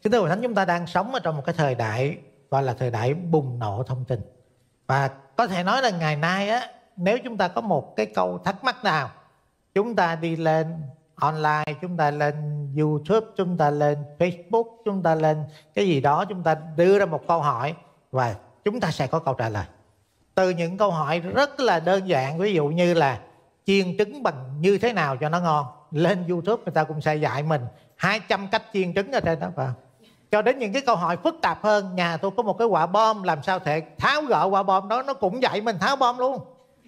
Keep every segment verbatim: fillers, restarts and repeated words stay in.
Kính thưa Hội Thánh, chúng ta đang sống ở trong một cái thời đại gọi là thời đại bùng nổ thông tin. Và có thể nói là ngày nay á, nếu chúng ta có một cái câu thắc mắc nào, chúng ta đi lên online, chúng ta lên YouTube, chúng ta lên Facebook, chúng ta lên cái gì đó, chúng ta đưa ra một câu hỏi và chúng ta sẽ có câu trả lời. Từ những câu hỏi rất là đơn giản, ví dụ như là chiên trứng bằng như thế nào cho nó ngon, lên YouTube người ta cũng sẽ dạy mình hai trăm cách chiên trứng ở trên đó, phải không? Cho đến những cái câu hỏi phức tạp hơn, nhà tôi có một cái quả bom, làm sao thể tháo gỡ quả bom đó, nó cũng dạy mình tháo bom luôn.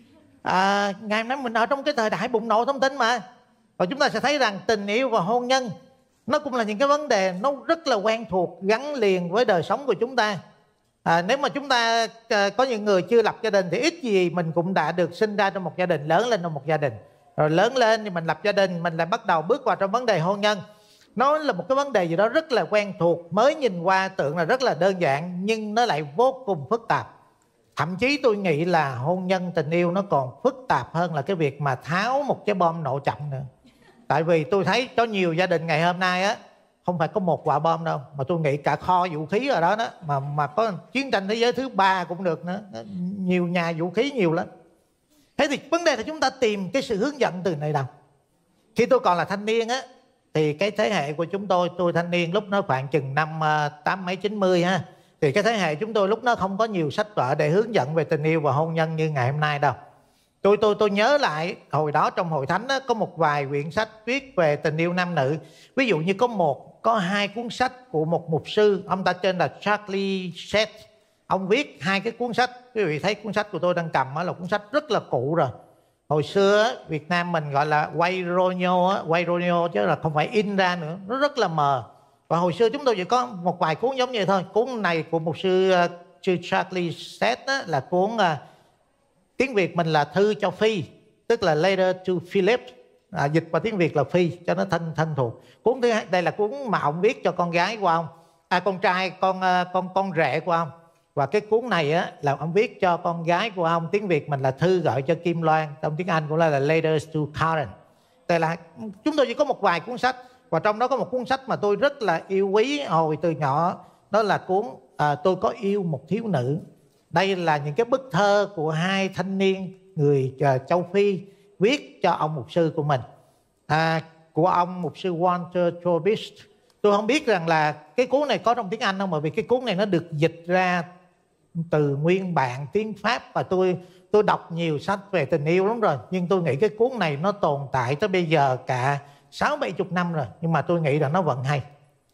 À, ngày nay mình ở trong cái thời đại bùng nổ thông tin mà. Và chúng ta sẽ thấy rằng tình yêu và hôn nhân nó cũng là những cái vấn đề nó rất là quen thuộc, gắn liền với đời sống của chúng ta. À, nếu mà chúng ta à, có những người chưa lập gia đình thì ít gì mình cũng đã được sinh ra trong một gia đình, lớn lên trong một gia đình. Rồi lớn lên thì mình lập gia đình, mình lại bắt đầu bước vào trong vấn đề hôn nhân. Nó là một cái vấn đề gì đó rất là quen thuộc, mới nhìn qua tưởng là rất là đơn giản, nhưng nó lại vô cùng phức tạp. Thậm chí tôi nghĩ là hôn nhân tình yêu nó còn phức tạp hơn là cái việc mà tháo một cái bom nổ chậm nữa. Tại vì tôi thấy có nhiều gia đình ngày hôm nay á, không phải có một quả bom đâu, mà tôi nghĩ cả kho vũ khí ở đó đó, mà mà có chiến tranh thế giới thứ ba cũng được nữa, nhiều nhà vũ khí nhiều lắm. Thế thì vấn đề là chúng ta tìm cái sự hướng dẫn từ nơi đâu? Khi tôi còn là thanh niên á, thì cái thế hệ của chúng tôi, tôi thanh niên lúc nó khoảng chừng năm tám mấy chín mươi ha, thì cái thế hệ chúng tôi lúc đó không có nhiều sách vở để hướng dẫn về tình yêu và hôn nhân như ngày hôm nay đâu. Tôi tôi tôi nhớ lại hồi đó trong hội thánh á, có một vài quyển sách viết về tình yêu nam nữ. Ví dụ như có một, có hai cuốn sách của một mục sư, ông ta tên là Charlie Seth. Ông viết hai cái cuốn sách. Quý vị thấy cuốn sách của tôi đang cầm á, là cuốn sách rất là cũ rồi. Hồi xưa á, Việt Nam mình gọi là quay ronio á, quay ronio chứ là không phải in ra nữa, nó rất là mờ. Và hồi xưa chúng tôi chỉ có một vài cuốn giống như thôi. Cuốn này của một sư, uh, sư Charlie Seth á, là cuốn uh, tiếng Việt mình là Thư cho Phi, tức là Letter to Philip, à, dịch vào tiếng Việt là Phi cho nó thân thân thuộc. Cuốn thứ hai, đây là cuốn mà ông viết cho con gái của ông, à, con trai, con uh, con con rể của ông. Và cái cuốn này á, là ông viết cho con gái của ông, tiếng Việt mình là Thư gửi cho Kim Loan, trong tiếng Anh cũng là, là Letters to Karen. Đây là chúng tôi chỉ có một vài cuốn sách, và trong đó có một cuốn sách mà tôi rất là yêu quý hồi từ nhỏ, đó là cuốn à, Tôi có yêu một thiếu nữ. Đây là những cái bức thơ của hai thanh niên người uh, châu Phi viết cho ông mục sư của mình, à, của ông mục sư Walter Trobist. Tôi không biết rằng là cái cuốn này có trong tiếng Anh không, bởi vì cái cuốn này nó được dịch ra từ nguyên bản tiếng Pháp, và tôi tôi đọc nhiều sách về tình yêu lắm rồi, nhưng tôi nghĩ cái cuốn này nó tồn tại tới bây giờ cả sáu bảy chục năm rồi, nhưng mà tôi nghĩ là nó vẫn hay.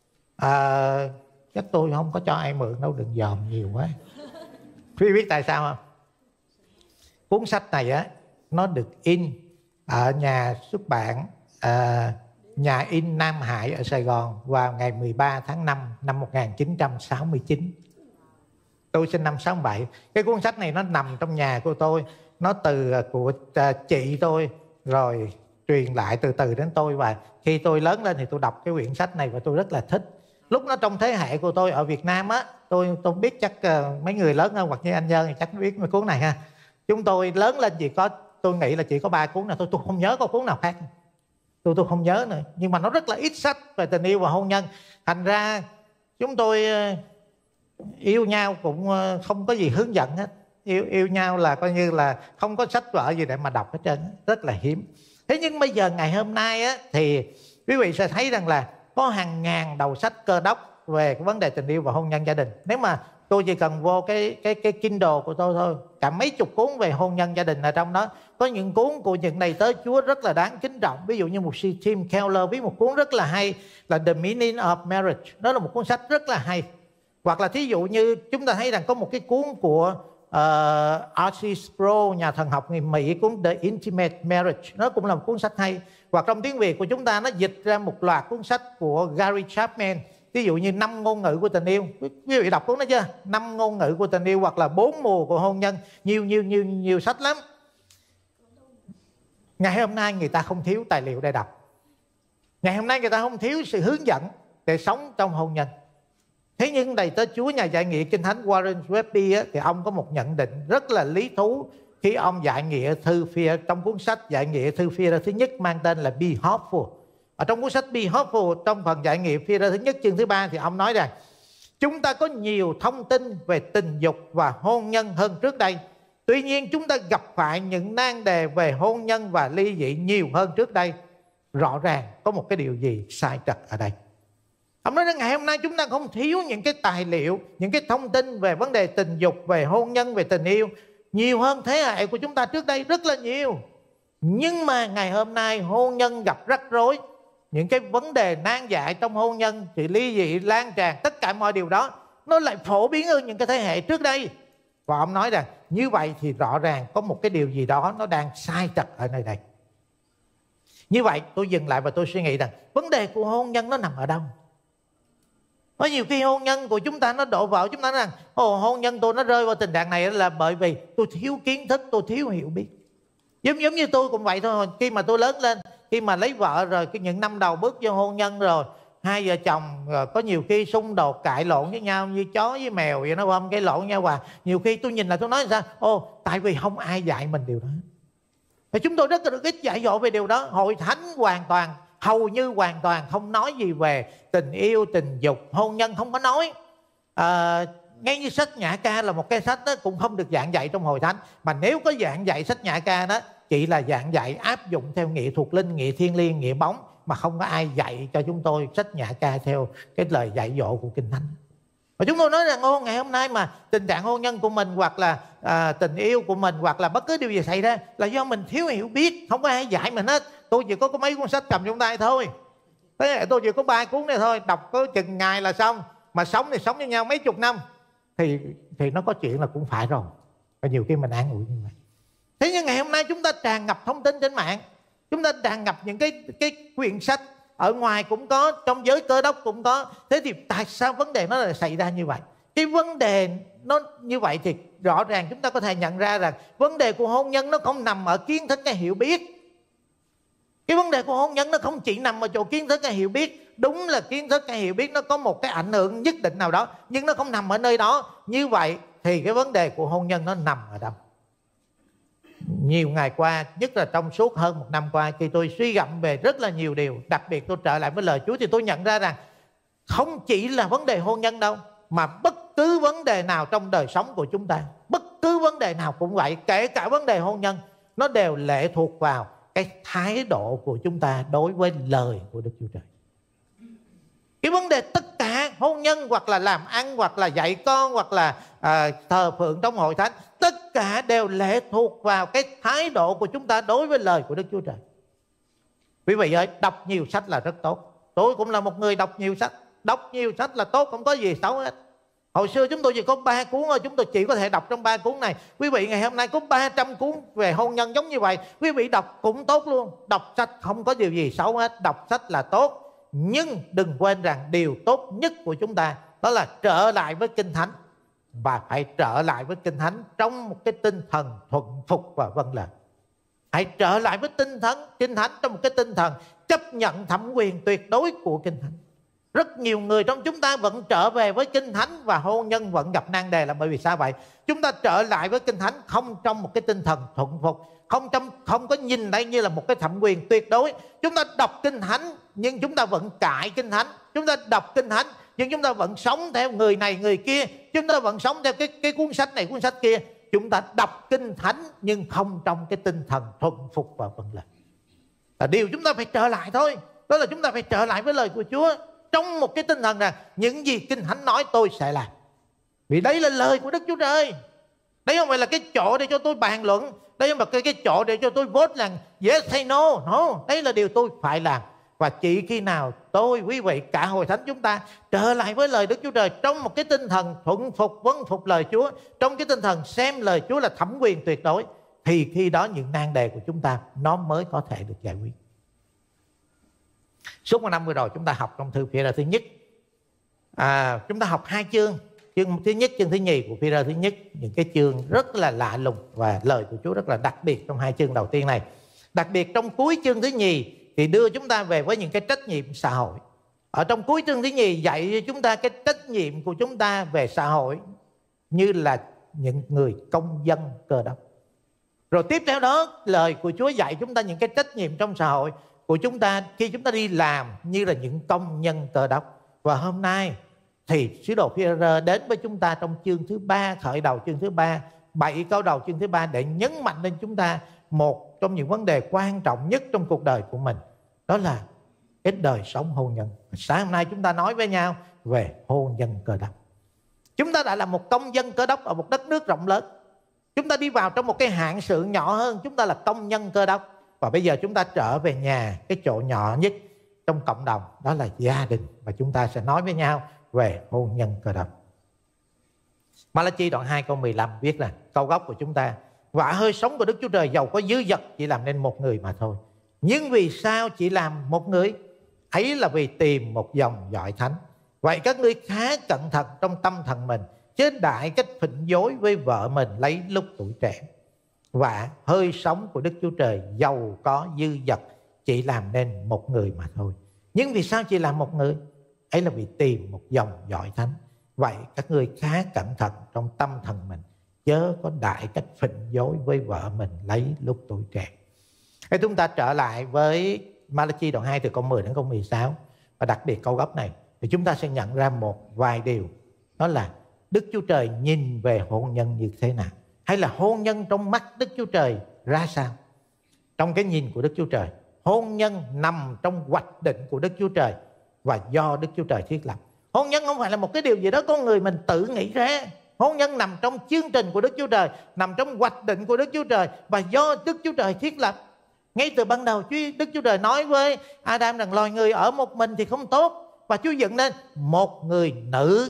À, chắc tôi không có cho ai mượn đâu, đừng dòm nhiều quá. Quý biết tại sao không? Cuốn sách này á, nó được in ở nhà xuất bản à, nhà in Nam Hải ở Sài Gòn vào ngày mười ba tháng năm năm một nghìn chín trăm sáu mươi chín. Tôi sinh năm sáu bảy. Cái cuốn sách này nó nằm trong nhà của tôi, nó từ của chị tôi rồi truyền lại từ từ đến tôi, và khi tôi lớn lên thì tôi đọc cái quyển sách này và tôi rất là thích. Lúc nó trong thế hệ của tôi ở Việt Nam á, tôi tôi biết chắc uh, mấy người lớn hơn hoặc như anh Nhân thì chắc biết mấy cuốn này ha. Chúng tôi lớn lên chỉ có, tôi nghĩ là chỉ có ba cuốn này thôi, tôi không nhớ có cuốn nào khác. Tôi tôi không nhớ nữa, nhưng mà nó rất là ít sách về tình yêu và hôn nhân. Thành ra chúng tôi uh, yêu nhau cũng uh, không có gì hướng dẫn hết. Yêu yêu nhau là coi như là không có sách vở gì để mà đọc hết trơn, rất là hiếm. Thế nhưng bây giờ ngày hôm nay á, thì quý vị sẽ thấy rằng là có hàng ngàn đầu sách Cơ Đốc về cái vấn đề tình yêu và hôn nhân gia đình. Nếu mà tôi chỉ cần vô cái cái cái Kindle của tôi thôi, cả mấy chục cuốn về hôn nhân gia đình ở trong đó. Có những cuốn của những đầy tớ Chúa rất là đáng kính trọng. Ví dụ như một sư Tim Keller viết một cuốn rất là hay là The Meaning of Marriage. Đó là một cuốn sách rất là hay. Hoặc là thí dụ như chúng ta thấy rằng có một cái cuốn của uh, Archie Sproul, nhà thần học người Mỹ, cuốn The Intimate Marriage. Nó cũng là một cuốn sách hay. Hoặc trong tiếng Việt của chúng ta nó dịch ra một loạt cuốn sách của Gary Chapman. Ví dụ như năm ngôn ngữ của tình yêu. Quý vị đọc cuốn đó chưa? Năm ngôn ngữ của tình yêu, hoặc là bốn mùa của hôn nhân. Nhiều nhiều nhiều nhiều sách lắm. Ngày hôm nay người ta không thiếu tài liệu để đọc. Ngày hôm nay người ta không thiếu sự hướng dẫn để sống trong hôn nhân. Thế nhưng đầy tớ Chúa nhà giải nghĩa Kinh Thánh Warren Wiersbe á, thì ông có một nhận định rất là lý thú khi ông giải nghĩa thư Phi, trong cuốn sách giải nghĩa thư Phi thứ nhất mang tên là Be Hopeful. Ở trong cuốn sách Be Hopeful, trong phần giải nghiệp phi rơ thứ nhất chương thứ ba, thì ông nói rằng chúng ta có nhiều thông tin về tình dục và hôn nhân hơn trước đây. Tuy nhiên chúng ta gặp phải những nan đề về hôn nhân và ly dị nhiều hơn trước đây. Rõ ràng có một cái điều gì sai trật ở đây. Ông nói rằng ngày hôm nay chúng ta không thiếu những cái tài liệu, những cái thông tin về vấn đề tình dục, về hôn nhân, về tình yêu nhiều hơn thế hệ của chúng ta trước đây rất là nhiều. Nhưng mà ngày hôm nay hôn nhân gặp rắc rối, những cái vấn đề nan giải trong hôn nhân, sự ly dị lan tràn, tất cả mọi điều đó nó lại phổ biến hơn những cái thế hệ trước đây. Và ông nói rằng như vậy thì rõ ràng có một cái điều gì đó nó đang sai trật ở nơi đây. Như vậy tôi dừng lại và tôi suy nghĩ rằng vấn đề của hôn nhân nó nằm ở đâu? Có nhiều khi hôn nhân của chúng ta nó đổ vỡ, chúng ta nói rằng ồ, hôn nhân tôi nó rơi vào tình trạng này là bởi vì tôi thiếu kiến thức, tôi thiếu hiểu biết. Giống giống như tôi cũng vậy thôi. Khi mà tôi lớn lên, khi mà lấy vợ rồi, cái những năm đầu bước vô hôn nhân rồi, hai vợ chồng có nhiều khi xung đột cãi lộn với nhau như chó với mèo vậy, nó không cái lộn nhau. Và nhiều khi tôi nhìn lại tôi nói sao, ô, tại vì không ai dạy mình điều đó. Và chúng tôi rất là ít dạy dỗ về điều đó. Hội thánh hoàn toàn, hầu như hoàn toàn không nói gì về tình yêu, tình dục, hôn nhân, không có nói. à, Ngay như sách Nhã Ca là một cái sách đó cũng không được giảng dạy trong hội thánh. Mà nếu có giảng dạy sách Nhã Ca đó, chỉ là giảng dạy áp dụng theo nghĩa thuộc linh, nghĩa thiên liêng, nghĩa bóng, mà không có ai dạy cho chúng tôi sách Nhã Ca theo cái lời dạy dỗ của Kinh Thánh. Và chúng tôi nói rằng ô, ngày hôm nay mà tình trạng hôn nhân của mình, hoặc là à, tình yêu của mình, hoặc là bất cứ điều gì xảy ra là do mình thiếu hiểu biết, không có ai dạy mình hết. Tôi chỉ có, có mấy cuốn sách cầm trong tay thôi. Thế tôi chỉ có ba cuốn này thôi, đọc có chừng ngày là xong. Mà sống thì sống với nhau mấy chục năm thì thì nó có chuyện là cũng phải rồi. Và nhiều khi mình an ủi như vậy. Thế nhưng ngày hôm nay chúng ta tràn ngập thông tin trên mạng, chúng ta tràn ngập những cái cái quyển sách, ở ngoài cũng có, trong giới Cơ Đốc cũng có. Thế thì tại sao vấn đề nó lại xảy ra như vậy? Cái vấn đề nó như vậy thì rõ ràng chúng ta có thể nhận ra rằng vấn đề của hôn nhân nó không nằm ở kiến thức hay hiểu biết. Cái vấn đề của hôn nhân nó không chỉ nằm ở chỗ kiến thức hay hiểu biết. Đúng là kiến thức hay hiểu biết nó có một cái ảnh hưởng nhất định nào đó, nhưng nó không nằm ở nơi đó. Như vậy thì cái vấn đề của hôn nhân nó nằm ở đâu? Nhiều ngày qua, nhất là trong suốt hơn một năm qua, khi tôi suy gẫm về rất là nhiều điều, đặc biệt tôi trở lại với lời Chúa, thì tôi nhận ra rằng không chỉ là vấn đề hôn nhân đâu, mà bất cứ vấn đề nào trong đời sống của chúng ta, bất cứ vấn đề nào cũng vậy, kể cả vấn đề hôn nhân, nó đều lệ thuộc vào cái thái độ của chúng ta đối với lời của Đức Chúa Trời. Cái vấn đề tất cả hôn nhân, hoặc là làm ăn, hoặc là dạy con, hoặc là à, thờ phượng trong hội thánh, tất cả đều lệ thuộc vào cái thái độ của chúng ta đối với lời của Đức Chúa Trời. Quý vị ơi, đọc nhiều sách là rất tốt. Tôi cũng là một người đọc nhiều sách. Đọc nhiều sách là tốt, không có gì xấu hết. Hồi xưa chúng tôi chỉ có ba cuốn thôi, chúng tôi chỉ có thể đọc trong ba cuốn này. Quý vị ngày hôm nay có ba trăm cuốn về hôn nhân giống như vậy, quý vị đọc cũng tốt luôn. Đọc sách không có điều gì xấu hết, đọc sách là tốt. Nhưng đừng quên rằng điều tốt nhất của chúng ta đó là trở lại với Kinh Thánh. Và phải trở lại với Kinh Thánh trong một cái tinh thần thuận phục và vâng lời. Hãy trở lại với tinh thần Kinh Thánh trong một cái tinh thần chấp nhận thẩm quyền tuyệt đối của Kinh Thánh. Rất nhiều người trong chúng ta vẫn trở về với Kinh Thánh và hôn nhân vẫn gặp nan đề là bởi vì sao vậy? Chúng ta trở lại với Kinh Thánh không trong một cái tinh thần thuận phục, không trong không có nhìn đây như là một cái thẩm quyền tuyệt đối. Chúng ta đọc Kinh Thánh nhưng chúng ta vẫn cãi Kinh Thánh. Chúng ta đọc Kinh Thánh nhưng chúng ta vẫn sống theo người này người kia. Chúng ta vẫn sống theo cái, cái cuốn sách này cuốn sách kia. Chúng ta đọc Kinh Thánh nhưng không trong cái tinh thần thuận phục và vâng lời. Là điều chúng ta phải trở lại thôi. Đó là chúng ta phải trở lại với lời của Chúa trong một cái tinh thần rằng những gì Kinh Thánh nói tôi sẽ làm. Vì đây là lời của Đức Chúa Trời. Đây không phải là cái chỗ để cho tôi bàn luận. Đây không phải cái, cái chỗ để cho tôi vote là yes hay no. No, đây là điều tôi phải làm. Và chỉ khi nào tôi, quý vị, cả hội thánh chúng ta trở lại với lời Đức Chúa Trời trong một cái tinh thần thuận phục, vâng phục lời Chúa, trong cái tinh thần xem lời Chúa là thẩm quyền tuyệt đối, thì khi đó những nan đề của chúng ta nó mới có thể được giải quyết. Suốt một năm vừa rồi chúng ta học trong thư Phi-e-rơ thứ nhất, à, chúng ta học hai chương, chương thứ nhất, chương thứ nhì của Phi-e-rơ thứ nhất, những cái chương rất là lạ lùng và lời của Chúa rất là đặc biệt trong hai chương đầu tiên này. Đặc biệt trong cuối chương thứ nhì thì đưa chúng ta về với những cái trách nhiệm xã hội. Ở trong cuối chương thứ nhì dạy cho chúng ta cái trách nhiệm của chúng ta về xã hội như là những người công dân Cơ Đốc. Rồi tiếp theo đó lời của Chúa dạy chúng ta những cái trách nhiệm trong xã hội của của chúng ta khi chúng ta đi làm như là những công nhân Cơ Đốc. Và hôm nay thì sứ đồ Phi-e-rơ đến với chúng ta trong chương thứ ba, khởi đầu chương thứ ba, bảy câu đầu chương thứ ba, để nhấn mạnh lên chúng ta một trong những vấn đề quan trọng nhất trong cuộc đời của mình, đó là cái đời sống hôn nhân. Sáng hôm nay chúng ta nói với nhau về hôn nhân Cơ Đốc. Chúng ta đã là một công dân Cơ Đốc ở một đất nước rộng lớn. Chúng ta đi vào trong một cái hạng sự nhỏ hơn, chúng ta là công nhân Cơ Đốc. Và bây giờ chúng ta trở về nhà, cái chỗ nhỏ nhất trong cộng đồng, đó là gia đình. Và chúng ta sẽ nói với nhau về hôn nhân Cơ Đốc. Ma-la-chi đoạn hai câu mười lăm viết là câu gốc của chúng ta: và hơi sống của Đức Chúa Trời giàu có dư dật chỉ làm nên một người mà thôi. Nhưng vì sao chỉ làm một người? Ấy là vì tìm một dòng dõi thánh. Vậy các ngươi khá cẩn thận trong tâm thần mình, chứ đại cách phỉnh dối với vợ mình lấy lúc tuổi trẻ. Và hơi sống của Đức Chúa Trời giàu có dư dật chỉ làm nên một người mà thôi. Nhưng vì sao chỉ làm một người? Ấy là vì tìm một dòng dõi thánh. Vậy các ngươi khá cẩn thận trong tâm thần mình, chớ có đại cách phỉnh dối với vợ mình lấy lúc tuổi trẻ. Thế chúng ta trở lại với Ma-la-chi đoạn hai từ câu mười đến câu mười sáu. Và đặc biệt câu gốc này thì chúng ta sẽ nhận ra một vài điều. Đó là Đức Chúa Trời nhìn về hôn nhân như thế nào, hay là hôn nhân trong mắt Đức Chúa Trời ra sao. Trong cái nhìn của Đức Chúa Trời, hôn nhân nằm trong hoạch định của Đức Chúa Trời và do Đức Chúa Trời thiết lập. Hôn nhân không phải là một cái điều gì đó con người mình tự nghĩ ra. Hôn nhân nằm trong chương trình của Đức Chúa Trời, nằm trong hoạch định của Đức Chúa Trời và do Đức Chúa Trời thiết lập. Ngay từ ban đầu Đức Chúa Trời nói với Adam rằng loài người ở một mình thì không tốt, và Chúa dựng nên một người nữ.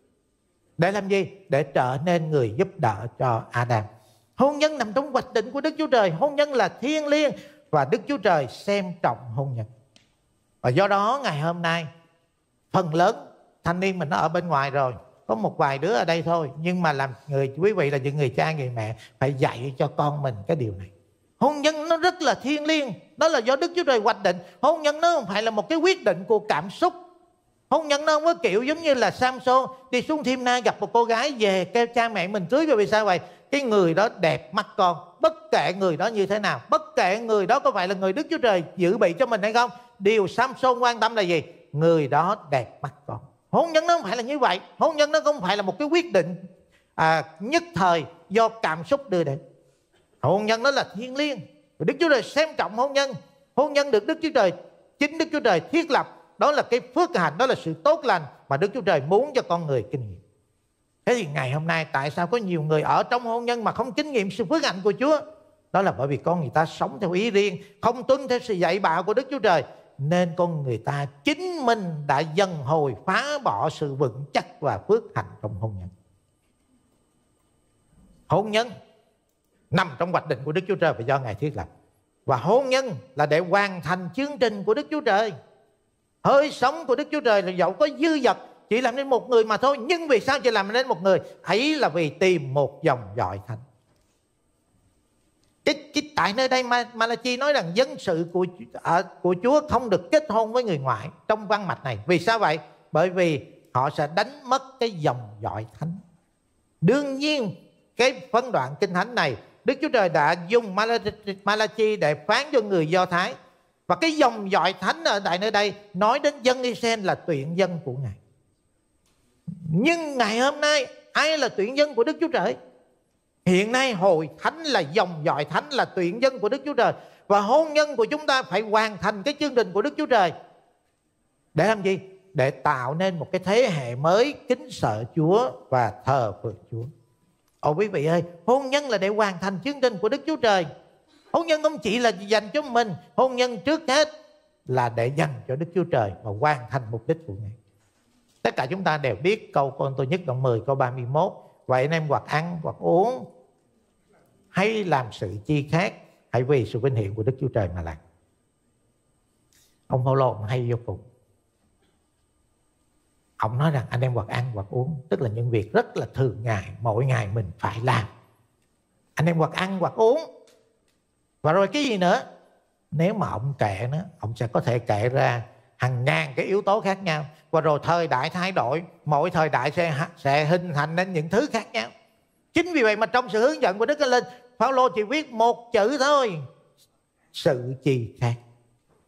Để làm gì? Để trở nên người giúp đỡ cho Adam. Hôn nhân nằm trong hoạch định của Đức Chúa Trời. Hôn nhân là thiêng liêng và Đức Chúa Trời xem trọng hôn nhân. Và do đó ngày hôm nay, phần lớn thanh niên mình nó ở bên ngoài rồi, có một vài đứa ở đây thôi, nhưng mà làm người quý vị là những người cha người mẹ phải dạy cho con mình cái điều này. Hôn nhân nó rất là thiêng liêng, đó là do Đức Chúa Trời hoạch định. Hôn nhân nó không phải là một cái quyết định của cảm xúc. Hôn nhân nó không có kiểu giống như là Samson đi xuống Thiêm-na gặp một cô gái về kêu cha mẹ mình cưới. Rồi vì sao vậy? Cái người đó đẹp mắt con, bất kể người đó như thế nào, bất kể người đó có phải là người Đức Chúa Trời dự bị cho mình hay không, điều Samson quan tâm là gì? Người đó đẹp mắt con. Hôn nhân nó không phải là như vậy. Hôn nhân nó không phải là một cái quyết định à, nhất thời do cảm xúc đưa đến. Hôn nhân nó là thiêng liêng. Đức Chúa Trời xem trọng hôn nhân. Hôn nhân được Đức Chúa Trời, chính Đức Chúa Trời thiết lập. Đó là cái phước hạnh, đó là sự tốt lành mà Đức Chúa Trời muốn cho con người kinh nghiệm. Thế thì ngày hôm nay tại sao có nhiều người ở trong hôn nhân mà không kinh nghiệm sự phước hạnh của Chúa? Đó là bởi vì con người ta sống theo ý riêng, không tuân theo sự dạy bảo của Đức Chúa Trời. Nên con người ta chính mình đã dần hồi phá bỏ sự vững chắc và phước hạnh trong hôn nhân. Hôn nhân nằm trong hoạch định của Đức Chúa Trời và do Ngài thiết lập. Và hôn nhân là để hoàn thành chương trình của Đức Chúa Trời. Hơi sống của Đức Chúa Trời là dẫu có dư dật chỉ làm nên một người mà thôi. Nhưng vì sao chỉ làm nên một người? Ấy là vì tìm một dòng dõi thánh. Cái, cái, tại nơi đây Ma-la-chi nói rằng dân sự của, à, của Chúa không được kết hôn với người ngoại trong văn mạch này. Vì sao vậy? Bởi vì họ sẽ đánh mất cái dòng dõi thánh. Đương nhiên cái phân đoạn kinh thánh này Đức Chúa Trời đã dùng Ma-la-chi để phán cho người Do Thái. Và cái dòng dõi thánh ở tại nơi đây nói đến dân Israel là tuyển dân của Ngài. Nhưng ngày hôm nay ai là tuyển dân của Đức Chúa Trời? Hiện nay hội thánh là dòng dõi thánh, là tuyển dân của Đức Chúa Trời. Và hôn nhân của chúng ta phải hoàn thành cái chương trình của Đức Chúa Trời. Để làm gì? Để tạo nên một cái thế hệ mới kính sợ Chúa và thờ phượng Chúa. Ồ quý vị ơi, hôn nhân là để hoàn thành chương trình của Đức Chúa Trời. Hôn nhân không chỉ là dành cho mình. Hôn nhân trước hết là để dành cho Đức Chúa Trời và hoàn thành mục đích của Ngài. Tất cả chúng ta đều biết câu Cô Tô nhất đoạn mười câu ba mươi mốt. Vậy anh em hoặc ăn hoặc uống hay làm sự chi khác, hãy vì sự vinh hiển của Đức Chúa Trời mà làm. Ông Phaolô hay vô cùng. Ông nói rằng anh em hoặc ăn hoặc uống, tức là những việc rất là thường ngày, mỗi ngày mình phải làm. Anh em hoặc ăn hoặc uống. Và rồi cái gì nữa? Nếu mà ông kể nữa, ông sẽ có thể kể ra hàng ngàn cái yếu tố khác nhau. Và rồi thời đại thay đổi, mỗi thời đại sẽ, sẽ hình thành nên những thứ khác nhau. Chính vì vậy mà trong sự hướng dẫn của Đức Thánh Linh, Phaolô chỉ viết một chữ thôi: sự chi khác.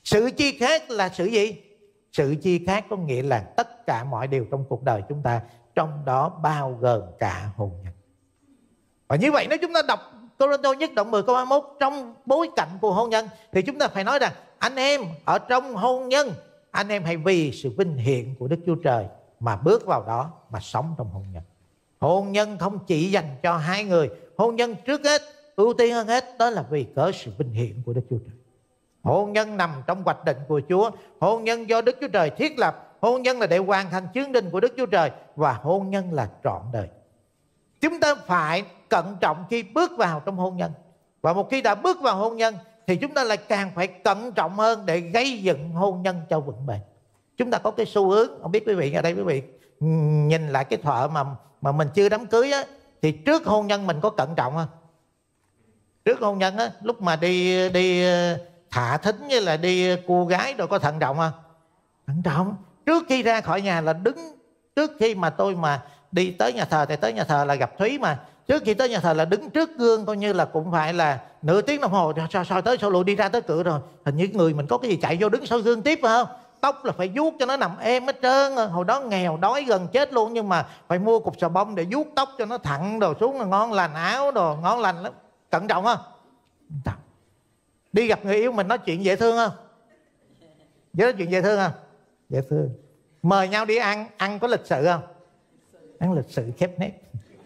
Sự chi khác là sự gì? Sự chi khác có nghĩa là tất cả mọi điều trong cuộc đời chúng ta, trong đó bao gồm cả hôn nhân. Và như vậy nếu chúng ta đọc Cô-rinh-tô nhất đoạn mười câu ba mươi mốt trong bối cảnh của hôn nhân, thì chúng ta phải nói rằng anh em ở trong hôn nhân, anh em hãy vì sự vinh hiển của Đức Chúa Trời mà bước vào đó, mà sống trong hôn nhân. Hôn nhân không chỉ dành cho hai người. Hôn nhân trước hết, ưu tiên hơn hết, đó là vì cớ sự vinh hiển của Đức Chúa Trời. Hôn nhân nằm trong hoạch định của Chúa. Hôn nhân do Đức Chúa Trời thiết lập. Hôn nhân là để hoàn thành chương trình của Đức Chúa Trời. Và hôn nhân là trọn đời. Chúng ta phải cẩn trọng khi bước vào trong hôn nhân. Và một khi đã bước vào hôn nhân thì chúng ta lại càng phải cẩn trọng hơn để gây dựng hôn nhân cho vững bền. Chúng ta có cái xu hướng, không biết quý vị ở đây quý vị nhìn lại cái thợ mà mà mình chưa đám cưới á, thì trước hôn nhân mình có cẩn trọng không? Trước hôn nhân á, lúc mà đi đi thả thính như là đi cua gái rồi có thận trọng không? Thận trọng. Trước khi ra khỏi nhà là đứng, trước khi mà tôi mà đi tới nhà thờ thì tới nhà thờ là gặp Thúy mà, trước khi tới nhà thờ là đứng trước gương coi như là cũng phải là nửa tiếng đồng hồ, sao sao tới sao lùi đi ra tới cửa rồi, hình như người mình có cái gì chạy vô đứng sau gương tiếp phải không? Tóc là phải vuốt cho nó nằm êm hết trơn. Hồi đó nghèo đói gần chết luôn, nhưng mà phải mua cục xà bông để vuốt tóc cho nó thẳng đồ xuống, là ngon lành, áo đồ ngon lành lắm. Cẩn trọng không? Đi gặp người yêu mình nói chuyện dễ thương không? Với nói chuyện dễ thương không? Dễ thương. Mời nhau đi ăn, ăn có lịch sự không? Ăn lịch sự khép nép.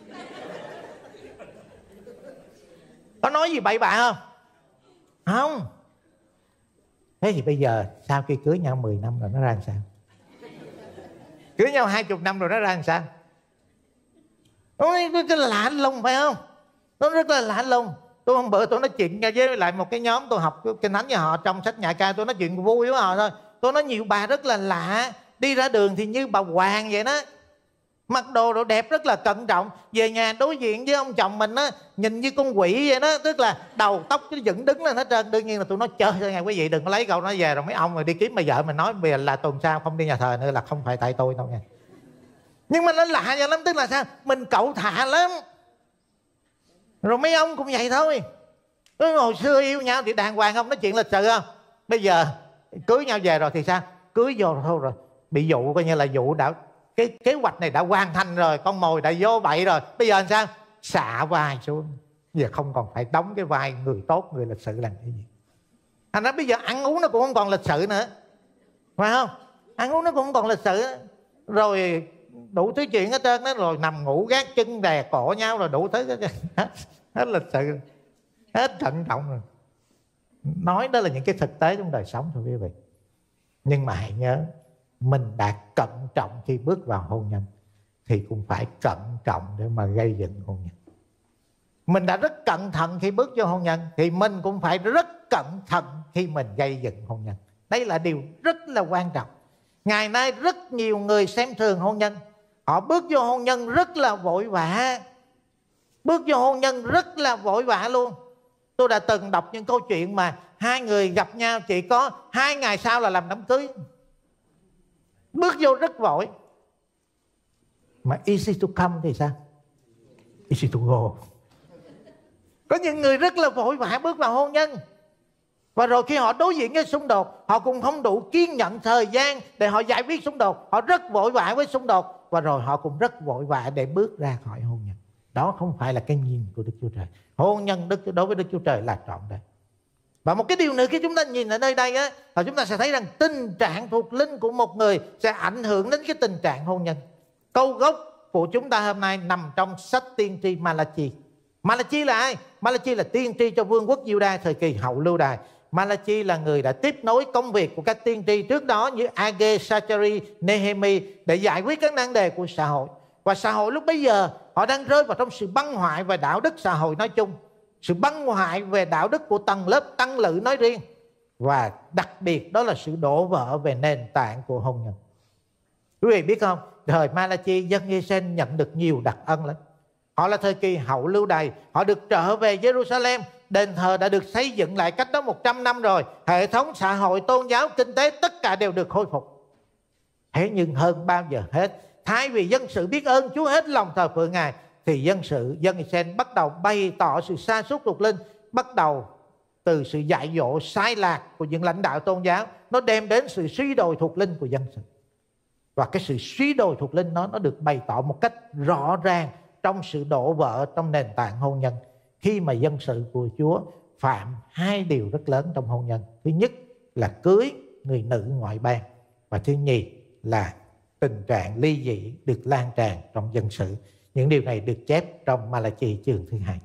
Có nói gì bậy bạ không? Không. Thế thì bây giờ sau khi cưới nhau mười năm rồi nó ra làm sao? Cưới nhau hai mươi năm rồi nó ra làm sao? Nó rất là lạ lùng phải không? Nó rất là lạ lùng. Tôi hôm bữa tôi nói chuyện với lại một cái nhóm tôi học kinh thánh với họ trong sách Nhà Ca, tôi nói chuyện vui với họ thôi. Tôi nói nhiều bà rất là lạ, đi ra đường thì như bà hoàng vậy đó, mặc đồ đồ đẹp rất là cẩn trọng, về nhà đối diện với ông chồng mình á nhìn như con quỷ vậy đó, tức là đầu tóc cứ dựng đứng lên hết trơn. Đương nhiên là tôi nói chơi thôi nha quý vị, đừng có lấy câu nói về rồi mấy ông rồi đi kiếm bà vợ mình nói bây giờ là tuần sau không đi nhà thờ nữa là không phải tại tôi đâu nha. Nhưng mà nó lạ vậy lắm, tức là sao? Mình cẩu thả lắm. Rồi mấy ông cũng vậy thôi. Hồi xưa yêu nhau thì đàng hoàng không, nói chuyện lịch sự không? Bây giờ cưới nhau về rồi thì sao? Cưới vô rồi thôi rồi bị dụ, coi như là dụ đã, cái kế hoạch này đã hoàn thành rồi, con mồi đã vô bậy rồi, bây giờ làm sao? Xạ vai xuống. Giờ không còn phải đóng cái vai người tốt, người lịch sự làm cái gì. Thành ra bây giờ ăn uống nó cũng không còn lịch sự nữa, phải không? Ăn uống nó cũng không còn lịch sự nữa. Rồi đủ thứ chuyện hết trơn đó, rồi nằm ngủ gác chân đè cổ nhau rồi đủ thứ hết, hết lịch sự, hết thận trọng rồi. Nói đó là những cái thực tế trong đời sống thôi quý vị. Nhưng mà hãy nhớ, mình đã cẩn trọng khi bước vào hôn nhân thì cũng phải cẩn trọng để mà gây dựng hôn nhân. Mình đã rất cẩn thận khi bước vô hôn nhân thì mình cũng phải rất cẩn thận khi mình gây dựng hôn nhân. Đây là điều rất là quan trọng. Ngày nay rất nhiều người xem thường hôn nhân. Họ bước vô hôn nhân rất là vội vã. Bước vô hôn nhân rất là vội vã luôn. Tôi đã từng đọc những câu chuyện mà hai người gặp nhau chỉ có hai ngày sau là làm đám cưới. Bước vô rất vội. Mà easy to come thì sao? Easy to go. Có những người rất là vội vã bước vào hôn nhân, và rồi khi họ đối diện với xung đột, họ cũng không đủ kiên nhẫn thời gian để họ giải quyết xung đột. Họ rất vội vã với xung đột, và rồi họ cũng rất vội vã để bước ra khỏi hôn nhân. Đó không phải là cái nhìn của Đức Chúa Trời. Hôn nhân Đức đối với Đức Chúa Trời là trọn đời. Và một cái điều nữa khi chúng ta nhìn ở nơi đây á, là chúng ta sẽ thấy rằng tình trạng thuộc linh của một người sẽ ảnh hưởng đến cái tình trạng hôn nhân. Câu gốc của chúng ta hôm nay nằm trong sách tiên tri Malachi. Malachi là ai? Malachi là tiên tri cho vương quốc Giu-đa thời kỳ hậu lưu đày. Malachi là người đã tiếp nối công việc của các tiên tri trước đó như Age, Sachari, Nehemi để giải quyết các nan đề của xã hội. Và xã hội lúc bấy giờ họ đang rơi vào trong sự băng hoại về đạo đức xã hội nói chung, sự băng hoại về đạo đức của tầng lớp tăng lữ nói riêng, và đặc biệt đó là sự đổ vỡ về nền tảng của hôn nhân. Quý vị biết không, thời Malachi, dân Israel nhận được nhiều đặc ân lắm. Họ là thời kỳ hậu lưu đày, họ được trở về Jerusalem, đền thờ đã được xây dựng lại cách đó một trăm năm rồi, hệ thống xã hội, tôn giáo, kinh tế tất cả đều được khôi phục. Thế nhưng hơn bao giờ hết, thay vì dân sự biết ơn Chúa hết lòng thờ phượng Ngài, thì dân sự, dân Israel bắt đầu bày tỏ sự sa sút thuộc linh, bắt đầu từ sự dạy dỗ sai lạc của những lãnh đạo tôn giáo, nó đem đến sự suy đồi thuộc linh của dân sự. Và cái sự suy đồi thuộc linh đó nó được bày tỏ một cách rõ ràng trong sự đổ vỡ trong nền tảng hôn nhân, khi mà dân sự của Chúa phạm hai điều rất lớn trong hôn nhân. Thứ nhất là cưới người nữ ngoại bang, và thứ nhì là tình trạng ly dị được lan tràn trong dân sự. Những điều này được chép trong Ma-la-chi chương thứ hai.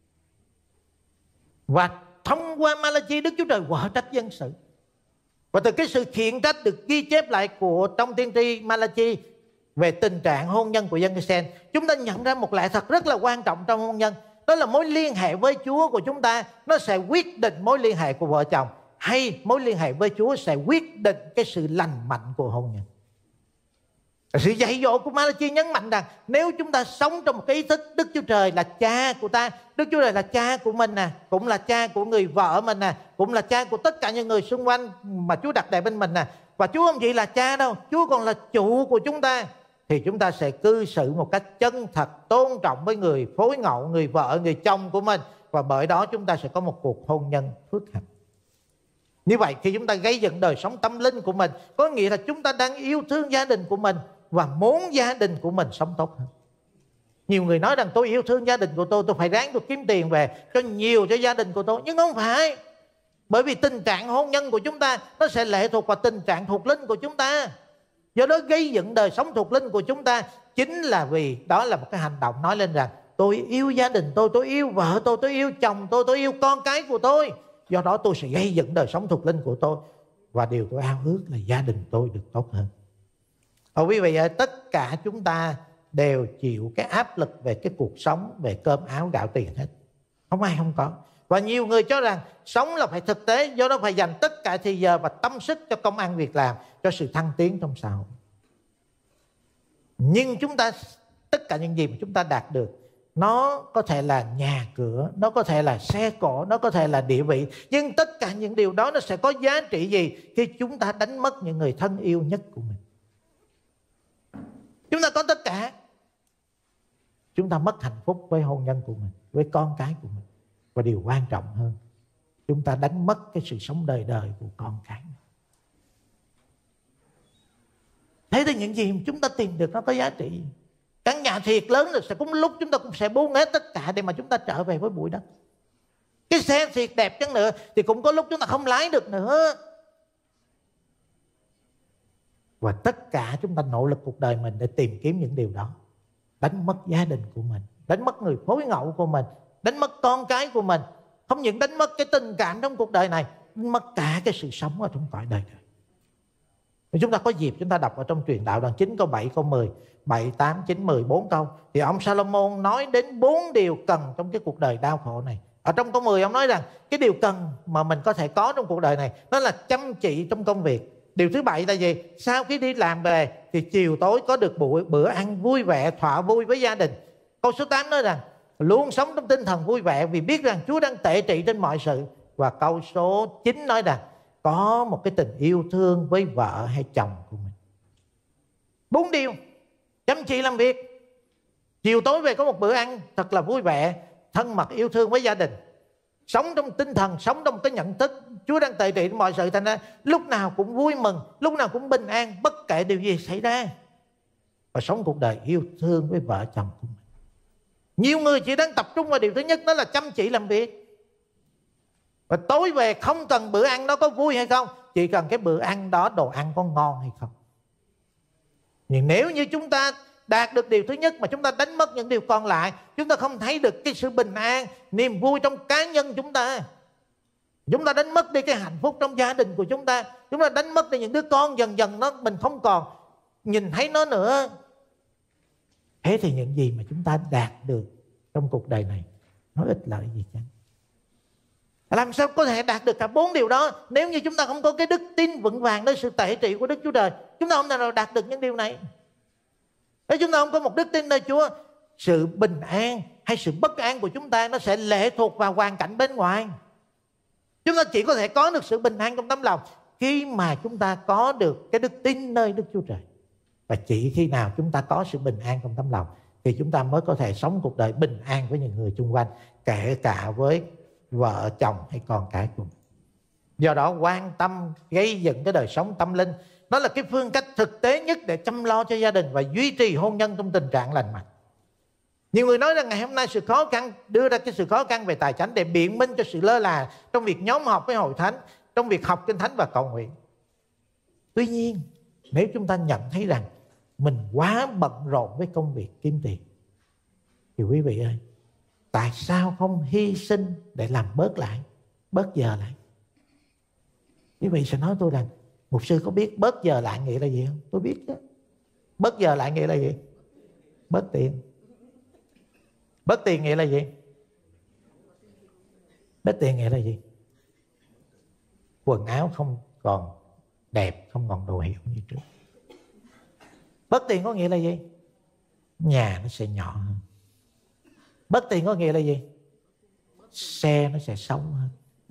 Và thông qua Ma-la-chi, Đức Chúa Trời quở trách dân sự. Và từ cái sự khiển trách được ghi chép lại của trong tiên tri Ma-la-chi về tình trạng hôn nhân của dân Israel, chúng ta nhận ra một lẽ thật rất là quan trọng trong hôn nhân. Đó là mối liên hệ với Chúa của chúng ta nó sẽ quyết định mối liên hệ của vợ chồng, hay mối liên hệ với Chúa sẽ quyết định cái sự lành mạnh của hôn nhân. Sự dạy dỗ của Ma-la-chi nhấn mạnh rằng nếu chúng ta sống trong một cái ý thức Đức Chúa Trời là cha của ta, Đức Chúa Trời là cha của mình nè, cũng là cha của người vợ mình nè, cũng là cha của tất cả những người xung quanh mà Chúa đặt để bên mình nè. Và Chúa không chỉ là cha đâu, Chúa còn là chủ của chúng ta. Thì chúng ta sẽ cư xử một cách chân thật, tôn trọng với người phối ngẫu, người vợ, người chồng của mình. Và bởi đó chúng ta sẽ có một cuộc hôn nhân phước hạnh. Như vậy khi chúng ta gây dựng đời sống tâm linh của mình, có nghĩa là chúng ta đang yêu thương gia đình của mình và muốn gia đình của mình sống tốt hơn. Nhiều người nói rằng tôi yêu thương gia đình của tôi, tôi phải ráng tôi kiếm tiền về cho nhiều cho gia đình của tôi. Nhưng không phải. Bởi vì tình trạng hôn nhân của chúng ta nó sẽ lệ thuộc vào tình trạng thuộc linh của chúng ta. Do đó gây dựng đời sống thuộc linh của chúng ta chính là vì đó là một cái hành động nói lên rằng tôi yêu gia đình tôi, tôi yêu vợ tôi, tôi yêu chồng tôi, tôi yêu con cái của tôi. Do đó tôi sẽ gây dựng đời sống thuộc linh của tôi. Và điều tôi ao ước là gia đình tôi được tốt hơn. Ở quý vị ơi, tất cả chúng ta đều chịu cái áp lực về cái cuộc sống, về cơm áo gạo tiền hết. Không ai không có. Và nhiều người cho rằng sống là phải thực tế, do đó phải dành tất cả thời giờ và tâm sức cho công ăn việc làm, cho sự thăng tiến trong xã hội. Nhưng chúng ta, tất cả những gì mà chúng ta đạt được, nó có thể là nhà cửa, nó có thể là xe cộ, nó có thể là địa vị. Nhưng tất cả những điều đó nó sẽ có giá trị gì khi chúng ta đánh mất những người thân yêu nhất của mình? Chúng ta có tất cả, chúng ta mất hạnh phúc với hôn nhân của mình, với con cái của mình. Và điều quan trọng hơn, chúng ta đánh mất cái sự sống đời đời của con cái. Thế thì những gì mà chúng ta tìm được nó có giá trị. Căn nhà thiệt lớn rồi sẽ cũng lúc chúng ta cũng sẽ buông hết tất cả để mà chúng ta trở về với bụi đất. Cái xe thiệt đẹp chăng nữa thì cũng có lúc chúng ta không lái được nữa. Và tất cả chúng ta nỗ lực cuộc đời mình để tìm kiếm những điều đó, đánh mất gia đình của mình, đánh mất người phối ngẫu của mình, đánh mất con cái của mình. Không những đánh mất cái tình cảm trong cuộc đời này, đánh mất cả cái sự sống ở trong cõi đời này. Chúng ta có dịp chúng ta đọc ở trong Truyền Đạo đoạn chín câu bảy, câu mười, bảy, tám, chín, mười, bốn câu. Thì ông Salomon nói đến bốn điều cần trong cái cuộc đời đau khổ này. Ở trong câu mười ông nói rằng cái điều cần mà mình có thể có trong cuộc đời này đó là chăm chỉ trong công việc. Điều thứ bảy là gì? Sau khi đi làm về thì chiều tối có được bữa, bữa ăn vui vẻ, thỏa vui với gia đình. Câu số tám nói rằng luôn sống trong tinh thần vui vẻ vì biết rằng Chúa đang tể trị trên mọi sự. Và câu số chín nói rằng có một cái tình yêu thương với vợ hay chồng của mình. Bốn điều: chăm chỉ làm việc, chiều tối về có một bữa ăn thật là vui vẻ, thân mật yêu thương với gia đình, sống trong tinh thần, sống trong cái nhận thức Chúa đang tể trị trên mọi sự. Thành ra lúc nào cũng vui mừng, lúc nào cũng bình an, bất kể điều gì xảy ra. Và sống cuộc đời yêu thương với vợ chồng của mình. Nhiều người chỉ đang tập trung vào điều thứ nhất, đó là chăm chỉ làm việc. Và tối về không cần bữa ăn đó có vui hay không, chỉ cần cái bữa ăn đó đồ ăn có ngon hay không. Nhưng nếu như chúng ta đạt được điều thứ nhất mà chúng ta đánh mất những điều còn lại, chúng ta không thấy được cái sự bình an, niềm vui trong cá nhân chúng ta, chúng ta đánh mất đi cái hạnh phúc trong gia đình của chúng ta, chúng ta đánh mất đi những đứa con dần dần nó mình không còn nhìn thấy nó nữa. Thế thì những gì mà chúng ta đạt được trong cuộc đời này nó ích lợi gì chăng? Làm sao có thể đạt được cả bốn điều đó nếu như chúng ta không có cái đức tin vững vàng nơi sự tể trị của Đức Chúa Trời? Chúng ta không thể nào đạt được những điều này. Nếu chúng ta không có một đức tin nơi Chúa, sự bình an hay sự bất an của chúng ta nó sẽ lệ thuộc vào hoàn cảnh bên ngoài. Chúng ta chỉ có thể có được sự bình an trong tấm lòng khi mà chúng ta có được cái đức tin nơi Đức Chúa Trời. Và chỉ khi nào chúng ta có sự bình an trong tấm lòng thì chúng ta mới có thể sống cuộc đời bình an với những người xung quanh, kể cả với vợ chồng hay con cái của mình. Do đó quan tâm gây dựng cái đời sống tâm linh, nó là cái phương cách thực tế nhất để chăm lo cho gia đình và duy trì hôn nhân trong tình trạng lành mạnh. Nhiều người nói rằng ngày hôm nay sự khó khăn, đưa ra cái sự khó khăn về tài chính để biện minh cho sự lơ là trong việc nhóm họp với hội thánh, trong việc học kinh thánh và cầu nguyện. Tuy nhiên, nếu chúng ta nhận thấy rằng mình quá bận rộn với công việc kiếm tiền, thì quý vị ơi, tại sao không hy sinh để làm bớt lại, bớt giờ lại? Quý vị sẽ nói tôi rằng, mục sư có biết bớt giờ lại nghĩa là gì không? Tôi biết đó. Bớt giờ lại nghĩa là gì? Bớt tiền. Bớt tiền nghĩa là gì? Bớt tiền nghĩa là gì? Quần áo không còn đẹp, không còn đồ hiệu như trước. Bớt tiền có nghĩa là gì? Nhà nó sẽ nhỏ hơn. Bớt tiền có nghĩa là gì? Xe nó sẽ xấu hơn.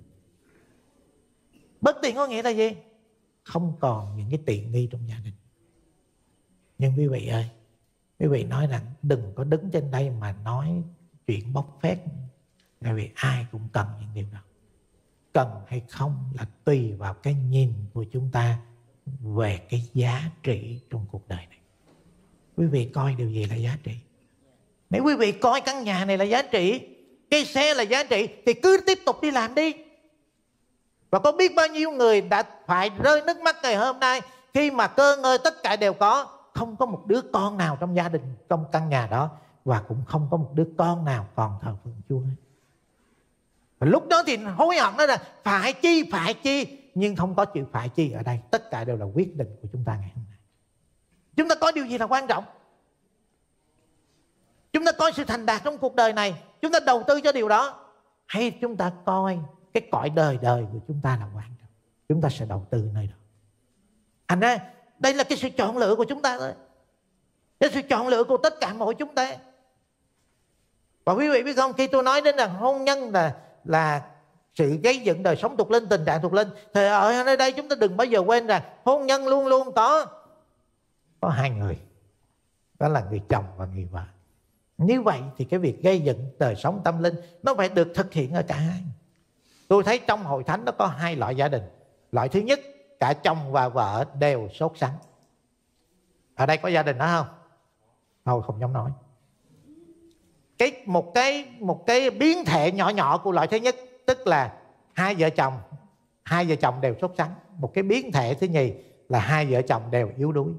Bớt tiền có nghĩa là gì? Không còn những cái tiện nghi trong gia đình. Nhưng quý vị ơi, quý vị nói rằng đừng có đứng trên đây mà nói chuyện bốc phét, tại vì ai cũng cần những điều đó. Cần hay không là tùy vào cái nhìn của chúng ta về cái giá trị trong cuộc đời này. Quý vị coi điều gì là giá trị? Nếu quý vị coi căn nhà này là giá trị, cái xe là giá trị, thì cứ tiếp tục đi làm đi. Và có biết bao nhiêu người đã phải rơi nước mắt ngày hôm nay khi mà cơ ngơi tất cả đều có, không có một đứa con nào trong gia đình, trong căn nhà đó, và cũng không có một đứa con nào còn thờ phượng Chúa. Và lúc đó thì hối hận nói rằng phải chi, phải chi, nhưng không có chữ phải chi ở đây. Tất cả đều là quyết định của chúng ta ngày hôm nay. Chúng ta có điều gì là quan trọng? Chúng ta coi sự thành đạt trong cuộc đời này, chúng ta đầu tư cho điều đó, hay chúng ta coi cái cõi đời đời của chúng ta là quan trọng, chúng ta sẽ đầu tư nơi đó. Thành ra đây là cái sự chọn lựa của chúng ta thôi, cái sự chọn lựa của tất cả mọi chúng ta. Và quý vị biết không, khi tôi nói đến rằng hôn nhân là là sự gây dựng đời sống thuộc linh, tình trạng thuộc linh, thì ở nơi đây chúng ta đừng bao giờ quên rằng hôn nhân luôn luôn có có hai người, đó là người chồng và người vợ. Như vậy thì cái việc gây dựng đời sống tâm linh nó phải được thực hiện ở cả hai. Tôi thấy trong hội thánh nó có hai loại gia đình. Loại thứ nhất, cả chồng và vợ đều sốt sắng. Ở đây có gia đình đó không? Thôi không dám nói. Cái một cái một cái biến thể nhỏ nhỏ của loại thứ nhất, tức là hai vợ chồng hai vợ chồng đều sốt sắng. Một cái biến thể thứ nhì là hai vợ chồng đều yếu đuối.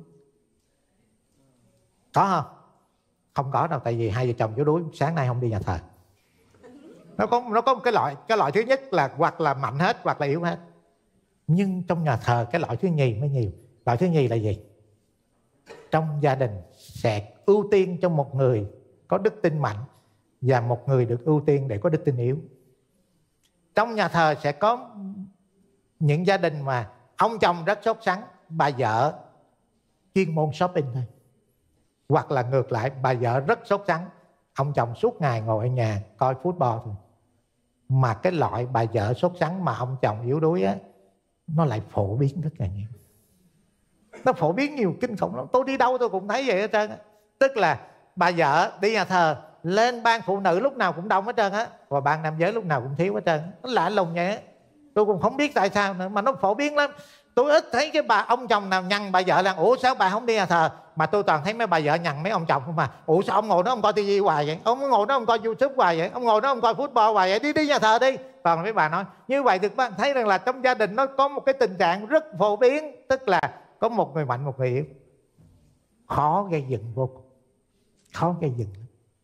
Có không? Không có đâu, tại vì hai vợ chồng yếu đuối sáng nay không đi nhà thờ. Nó có nó có một cái loại cái loại thứ nhất là hoặc là mạnh hết hoặc là yếu hết. Nhưng trong nhà thờ cái loại thứ nhì mới nhiều. Loại thứ nhì là gì? Trong gia đình sẽ ưu tiên cho một người có đức tin mạnh và một người được ưu tiên để có đức tin yếu. Trong nhà thờ sẽ có những gia đình mà ông chồng rất sốt sắng, bà vợ chuyên môn shopping thôi. Hoặc là ngược lại, bà vợ rất sốt sắng, ông chồng suốt ngày ngồi ở nhà coi football thôi. Mà cái loại bà vợ sốt sắng mà ông chồng yếu đuối á, nó lại phổ biến rất là nhiều. Nó phổ biến nhiều kinh khủng lắm. Tôi đi đâu tôi cũng thấy vậy hết trơn á. Tức là bà vợ đi nhà thờ, lên ban phụ nữ lúc nào cũng đông hết trơn á, và ban nam giới lúc nào cũng thiếu hết trơn. Nó lạ lùng vậy á. Tôi cũng không biết tại sao nữa, mà nó phổ biến lắm. Tôi ít thấy cái bà ông chồng nào nhăn bà vợ là ủa sao bà không đi nhà thờ, mà tôi toàn thấy mấy bà vợ nhăn mấy ông chồng không mà. Ủa sao ông ngồi đó ông coi tivi hoài vậy, ông ngồi đó ông coi YouTube hoài vậy, ông ngồi đó ông coi football hoài vậy, đi đi nhà thờ đi. Toàn mấy bà nói như vậy. Được bạn thấy rằng là trong gia đình nó có một cái tình trạng rất phổ biến, tức là có một người mạnh một người yếu. Khó gây dựng vô cùng, khó gây dựng.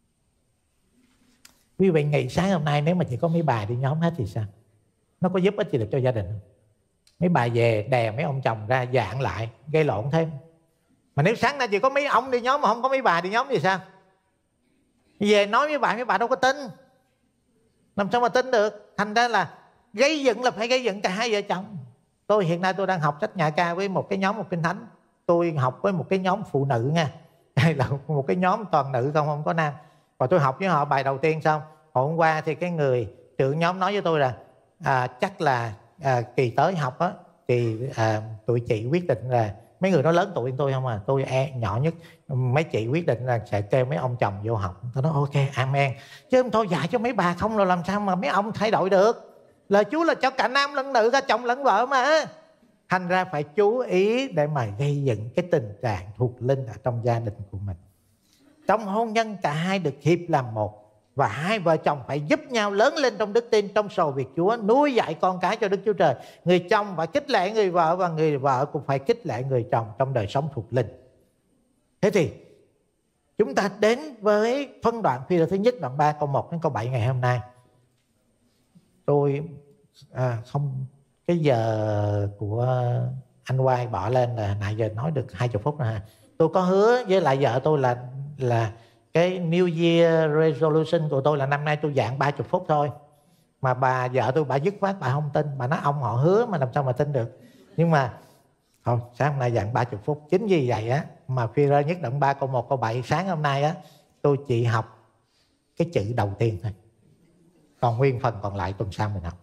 Quý vị nghĩ sáng hôm nay nếu mà chỉ có mấy bà đi nhóm hết thì sao? Nó có giúp ích gì được cho gia đình không? Mấy bà về đè mấy ông chồng ra dạng lại, gây lộn thêm. Mà nếu sáng nay chỉ có mấy ông đi nhóm mà không có mấy bà đi nhóm thì sao? Về nói với bà, mấy bà đâu có tin. Làm sao mà tin được? Thành ra là gây dựng là phải gây dựng cả hai vợ chồng. Tôi hiện nay tôi đang học sách nhà ca với một cái nhóm một kinh thánh. Tôi học với một cái nhóm phụ nữ nha. Hay là một cái nhóm toàn nữ không, không có nam. Và tôi học với họ bài đầu tiên xong, hôm qua thì cái người trưởng nhóm nói với tôi là à, chắc là à, kỳ tới học á thì à, tụi chị quyết định là Mấy người đó lớn tuổi hơn tôi không à, tôi e, nhỏ nhất. Mấy chị quyết định là sẽ kêu mấy ông chồng vô học. Tôi nói ok, amen. Chứ thôi dạy cho mấy bà không là làm sao mà mấy ông thay đổi được. Lời Chúa là cho cả nam lẫn nữ, cả chồng lẫn vợ mà. Thành ra phải chú ý để mà gây dựng cái tình trạng thuộc linh ở trong gia đình của mình. Trong hôn nhân cả hai được hiệp làm một. Và hai vợ chồng phải giúp nhau lớn lên trong đức tin, trong sầu việc Chúa, nuôi dạy con cái cho Đức Chúa Trời. Người chồng phải khích lệ người vợ, và người vợ cũng phải khích lệ người chồng trong đời sống thuộc linh. Thế thì chúng ta đến với phân đoạn Phi-rơ thứ nhất, đoạn ba câu một đến câu bảy ngày hôm nay. Tôi à, không cái giờ của anh Quay bỏ lên là nãy giờ nói được hai mươi phút rồi ha. Tôi có hứa với lại vợ tôi là là cái New Year Resolution của tôi là năm nay tôi giảng ba mươi phút thôi. Mà bà vợ tôi bà dứt khoát bà không tin. Bà nói ông họ hứa mà làm sao mà tin được. Nhưng mà không, sáng hôm nay giảng ba mươi phút. Chính vì vậy á mà Phi-rơ nhất đoạn ba câu một câu bảy sáng hôm nay á tôi chỉ học cái chữ đầu tiên thôi. Còn nguyên phần còn lại tuần sau mình học.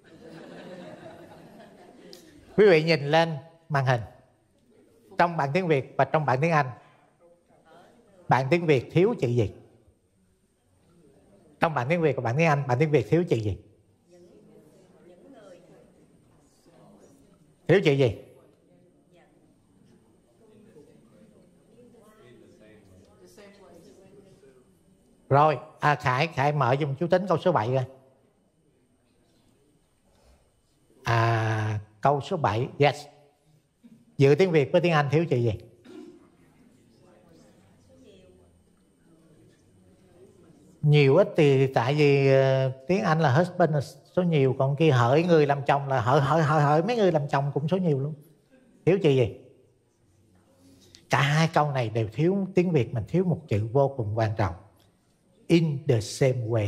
Quý vị nhìn lên màn hình. Trong bản tiếng Việt và trong bản tiếng Anh, bản tiếng Việt thiếu chữ gì? Trong bản tiếng Việt và bản tiếng Anh, bản tiếng Việt thiếu chữ gì? Thiếu chữ gì? Rồi, à, Khải, Khải mở giùm chú Tính câu số bảy coi. À, câu số bảy, yes. Giữa tiếng Việt với tiếng Anh thiếu chữ gì? Nhiều ít thì tại vì uh, tiếng Anh là husband là số nhiều, còn kia hỡi người làm chồng là hỡi hỡi hỡi hỡi mấy người làm chồng cũng số nhiều luôn. Thiếu chữ gì? Cả hai câu này đều thiếu, tiếng Việt mình thiếu một chữ vô cùng quan trọng. In the same way.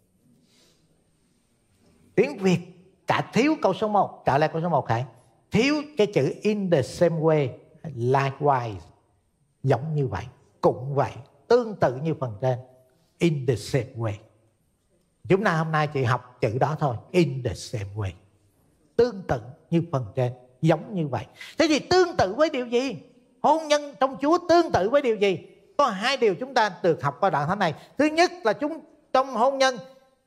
Tiếng Việt cả thiếu câu số một, trả lại câu số một Khải. Thiếu cái chữ in the same way, likewise, giống như vậy, cũng vậy, tương tự như phần trên. In the same way. Chúng ta hôm nay chỉ học chữ đó thôi. In the same way. Tương tự như phần trên, giống như vậy. Thế thì tương tự với điều gì? Hôn nhân trong Chúa tương tự với điều gì? Có hai điều chúng ta được học qua đoạn thánh này. Thứ nhất là chúng trong hôn nhân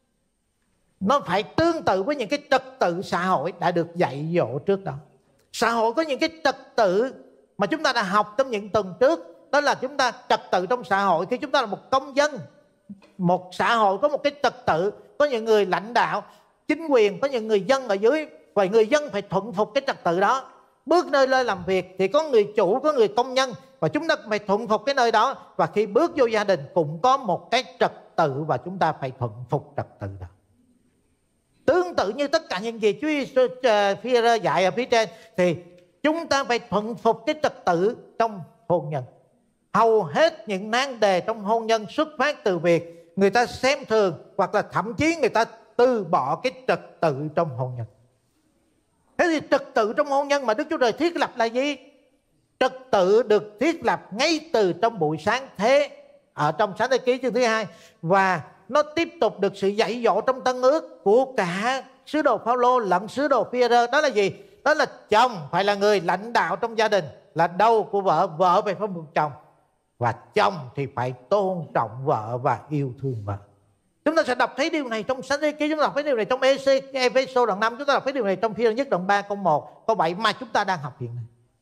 nó phải tương tự với những cái trật tự xã hội đã được dạy dỗ trước đó. Xã hội có những cái trật tự mà chúng ta đã học trong những tuần trước. Đó là chúng ta trật tự trong xã hội. Khi chúng ta là một công dân, một xã hội có một cái trật tự, có những người lãnh đạo, chính quyền, có những người dân ở dưới, và người dân phải thuận phục cái trật tự đó. Bước nơi nơi làm việc thì có người chủ, có người công nhân, và chúng ta phải thuận phục cái nơi đó. Và khi bước vô gia đình cũng có một cái trật tự, và chúng ta phải thuận phục trật tự đó. Tương tự như tất cả những gì Chúa Phi-rơ dạy ở phía trên, thì chúng ta phải thuận phục cái trật tự trong hôn nhân. Hầu hết những nan đề trong hôn nhân xuất phát từ việc người ta xem thường, hoặc là thậm chí người ta từ bỏ cái trật tự trong hôn nhân. Thế thì trật tự trong hôn nhân mà Đức Chúa Trời thiết lập là gì? Trật tự được thiết lập ngay từ trong buổi sáng thế ở trong Sáng Thế Ký chương thứ hai, và nó tiếp tục được sự dạy dỗ trong Tân Ước của cả sứ đồ Phao-lô lẫn sứ đồ Phi-rơ. Đó là gì? Đó là chồng phải là người lãnh đạo trong gia đình, là đầu của vợ, vợ phải phân phục chồng, và chồng thì phải tôn trọng vợ và yêu thương vợ. Chúng ta sẽ đọc thấy điều này trong Sáng Thế Ký, chúng ta đọc thấy điều này trong Ê-phê-sô đoạn năm, chúng ta đọc thấy điều này trong Phi-rơ nhất đoạn ba câu một, câu bảy mà chúng ta đang học hiện nay.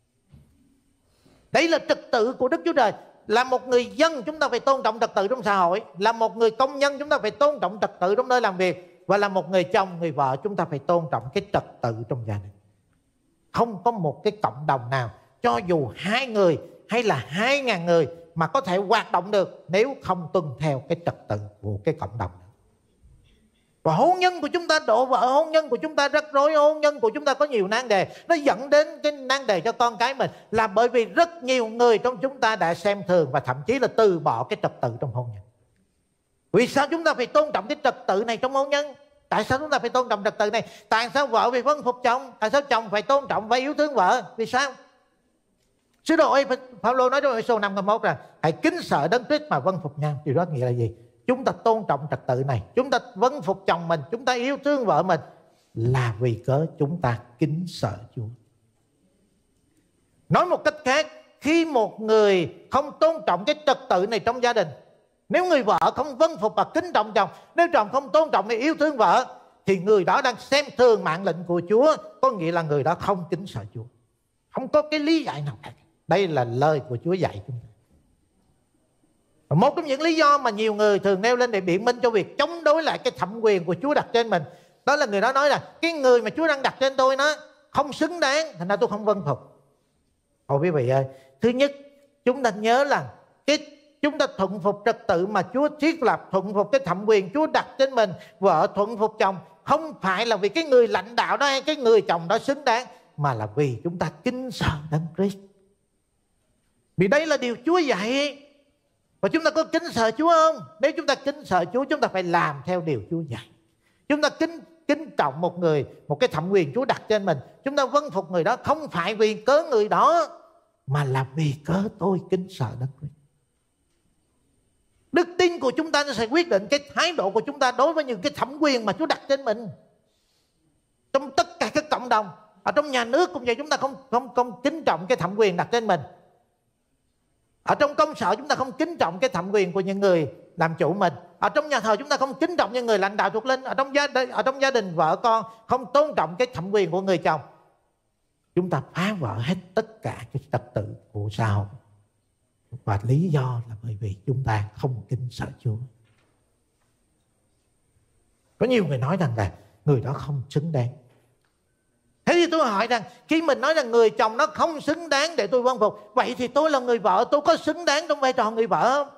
Đấy là trật tự của Đức Chúa Trời. Là một người dân chúng ta phải tôn trọng trật tự trong xã hội, là một người công nhân chúng ta phải tôn trọng trật tự trong nơi làm việc, và là một người chồng, người vợ chúng ta phải tôn trọng cái trật tự trong gia đình. Không có một cái cộng đồng nào, cho dù hai người hay là hai ngàn người, mà có thể hoạt động được nếu không tuân theo cái trật tự của cái cộng đồng. Và hôn nhân của chúng ta đổ vỡ, hôn nhân của chúng ta rắc rối, hôn nhân của chúng ta có nhiều nan đề. Nó dẫn đến cái nan đề cho con cái mình là bởi vì rất nhiều người trong chúng ta đã xem thường và thậm chí là từ bỏ cái trật tự trong hôn nhân. Vì sao chúng ta phải tôn trọng cái trật tự này trong hôn nhân? Tại sao chúng ta phải tôn trọng trật tự này? Tại sao vợ phải vâng phục chồng? Tại sao chồng phải tôn trọng và yêu thương vợ? Vì sao? Sứ đồ Phao-lô nói trong Ê-phê-sô năm câu mốt là hãy kính sợ Đấng Christ mà vâng phục nhau. Điều đó nghĩa là gì? Chúng ta tôn trọng trật tự này, chúng ta vâng phục chồng mình, chúng ta yêu thương vợ mình, là vì cớ chúng ta kính sợ Chúa. Nói một cách khác, khi một người không tôn trọng cái trật tự này trong gia đình, nếu người vợ không vâng phục và kính trọng chồng, nếu chồng không tôn trọng và yêu thương vợ, thì người đó đang xem thường mạng lệnh của Chúa. Có nghĩa là người đó không kính sợ Chúa, không có cái lý giải nào cả. Đây là lời của Chúa dạy chúng ta. Một trong những lý do mà nhiều người thường nêu lên để biện minh cho việc chống đối lại cái thẩm quyền của Chúa đặt trên mình, đó là người đó nói là cái người mà Chúa đang đặt trên tôi nó không xứng đáng, thành ra tôi không vâng phục. Ồ quý vị ơi, thứ nhất, chúng ta nhớ là cái chúng ta thuận phục trật tự mà Chúa thiết lập, thuận phục cái thẩm quyền Chúa đặt trên mình. Vợ thuận phục chồng không phải là vì cái người lãnh đạo đó hay cái người chồng đó xứng đáng, mà là vì chúng ta kính sợ Đấng Christ. Vì đây là điều Chúa dạy. Và chúng ta có kính sợ Chúa không? Nếu chúng ta kính sợ Chúa, chúng ta phải làm theo điều Chúa dạy. Chúng ta kính kính trọng một người, một cái thẩm quyền Chúa đặt trên mình, chúng ta vâng phục người đó không phải vì cớ người đó, mà là vì cớ tôi kính sợ Đấng Christ. Đức tin của chúng ta nó sẽ quyết định cái thái độ của chúng ta đối với những cái thẩm quyền mà Chúa đặt trên mình. Trong tất cả các cộng đồng, ở trong nhà nước cũng vậy, chúng ta không không không kính trọng cái thẩm quyền đặt trên mình. Ở trong công sở chúng ta không kính trọng cái thẩm quyền của những người làm chủ mình. Ở trong nhà thờ chúng ta không kính trọng những người lãnh đạo thuộc linh. Ở trong gia ở trong gia đình vợ con không tôn trọng cái thẩm quyền của người chồng. Chúng ta phá vỡ hết tất cả cái trật tự của xã hội. Và lý do là bởi vì chúng ta không kính sợ Chúa. Có nhiều người nói rằng là người đó không xứng đáng. Thế thì tôi hỏi rằng khi mình nói rằng người chồng nó không xứng đáng để tôi vâng phục, vậy thì tôi là người vợ, tôi có xứng đáng trong vai trò người vợ không?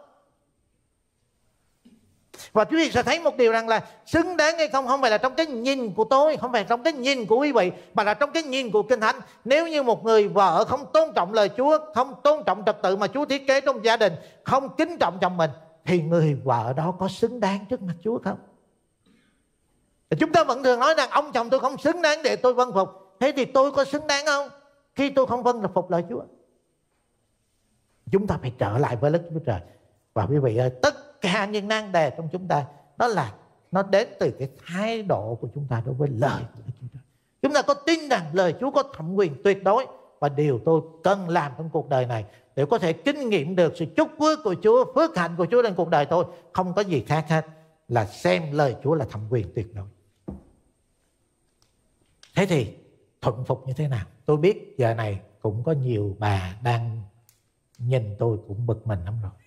Và quý vị sẽ thấy một điều rằng là xứng đáng hay không không phải là trong cái nhìn của tôi, không phải trong cái nhìn của quý vị, mà là trong cái nhìn của Kinh Thánh. Nếu như một người vợ không tôn trọng lời Chúa, không tôn trọng trật tự mà Chúa thiết kế trong gia đình, không kính trọng chồng mình, thì người vợ đó có xứng đáng trước mặt Chúa không? Chúng ta vẫn thường nói rằng ông chồng tôi không xứng đáng để tôi vâng phục. Thế thì tôi có xứng đáng không khi tôi không vâng phục lời Chúa? Chúng ta phải trở lại với Đức Chúa Trời. Và quý vị ơi, tất cả những nan đề trong chúng ta, đó là nó đến từ cái thái độ của chúng ta đối với lời của Đức Chúa Trời. Chúng ta có tin rằng lời Chúa có thẩm quyền tuyệt đối, và điều tôi cần làm trong cuộc đời này để có thể kinh nghiệm được sự chúc phước của Chúa, phước hạnh của Chúa trên cuộc đời tôi, không có gì khác hết là xem lời Chúa là thẩm quyền tuyệt đối. Thế thì thuận phục như thế nào? Tôi biết giờ này cũng có nhiều bà đang nhìn tôi cũng bực mình lắm rồi.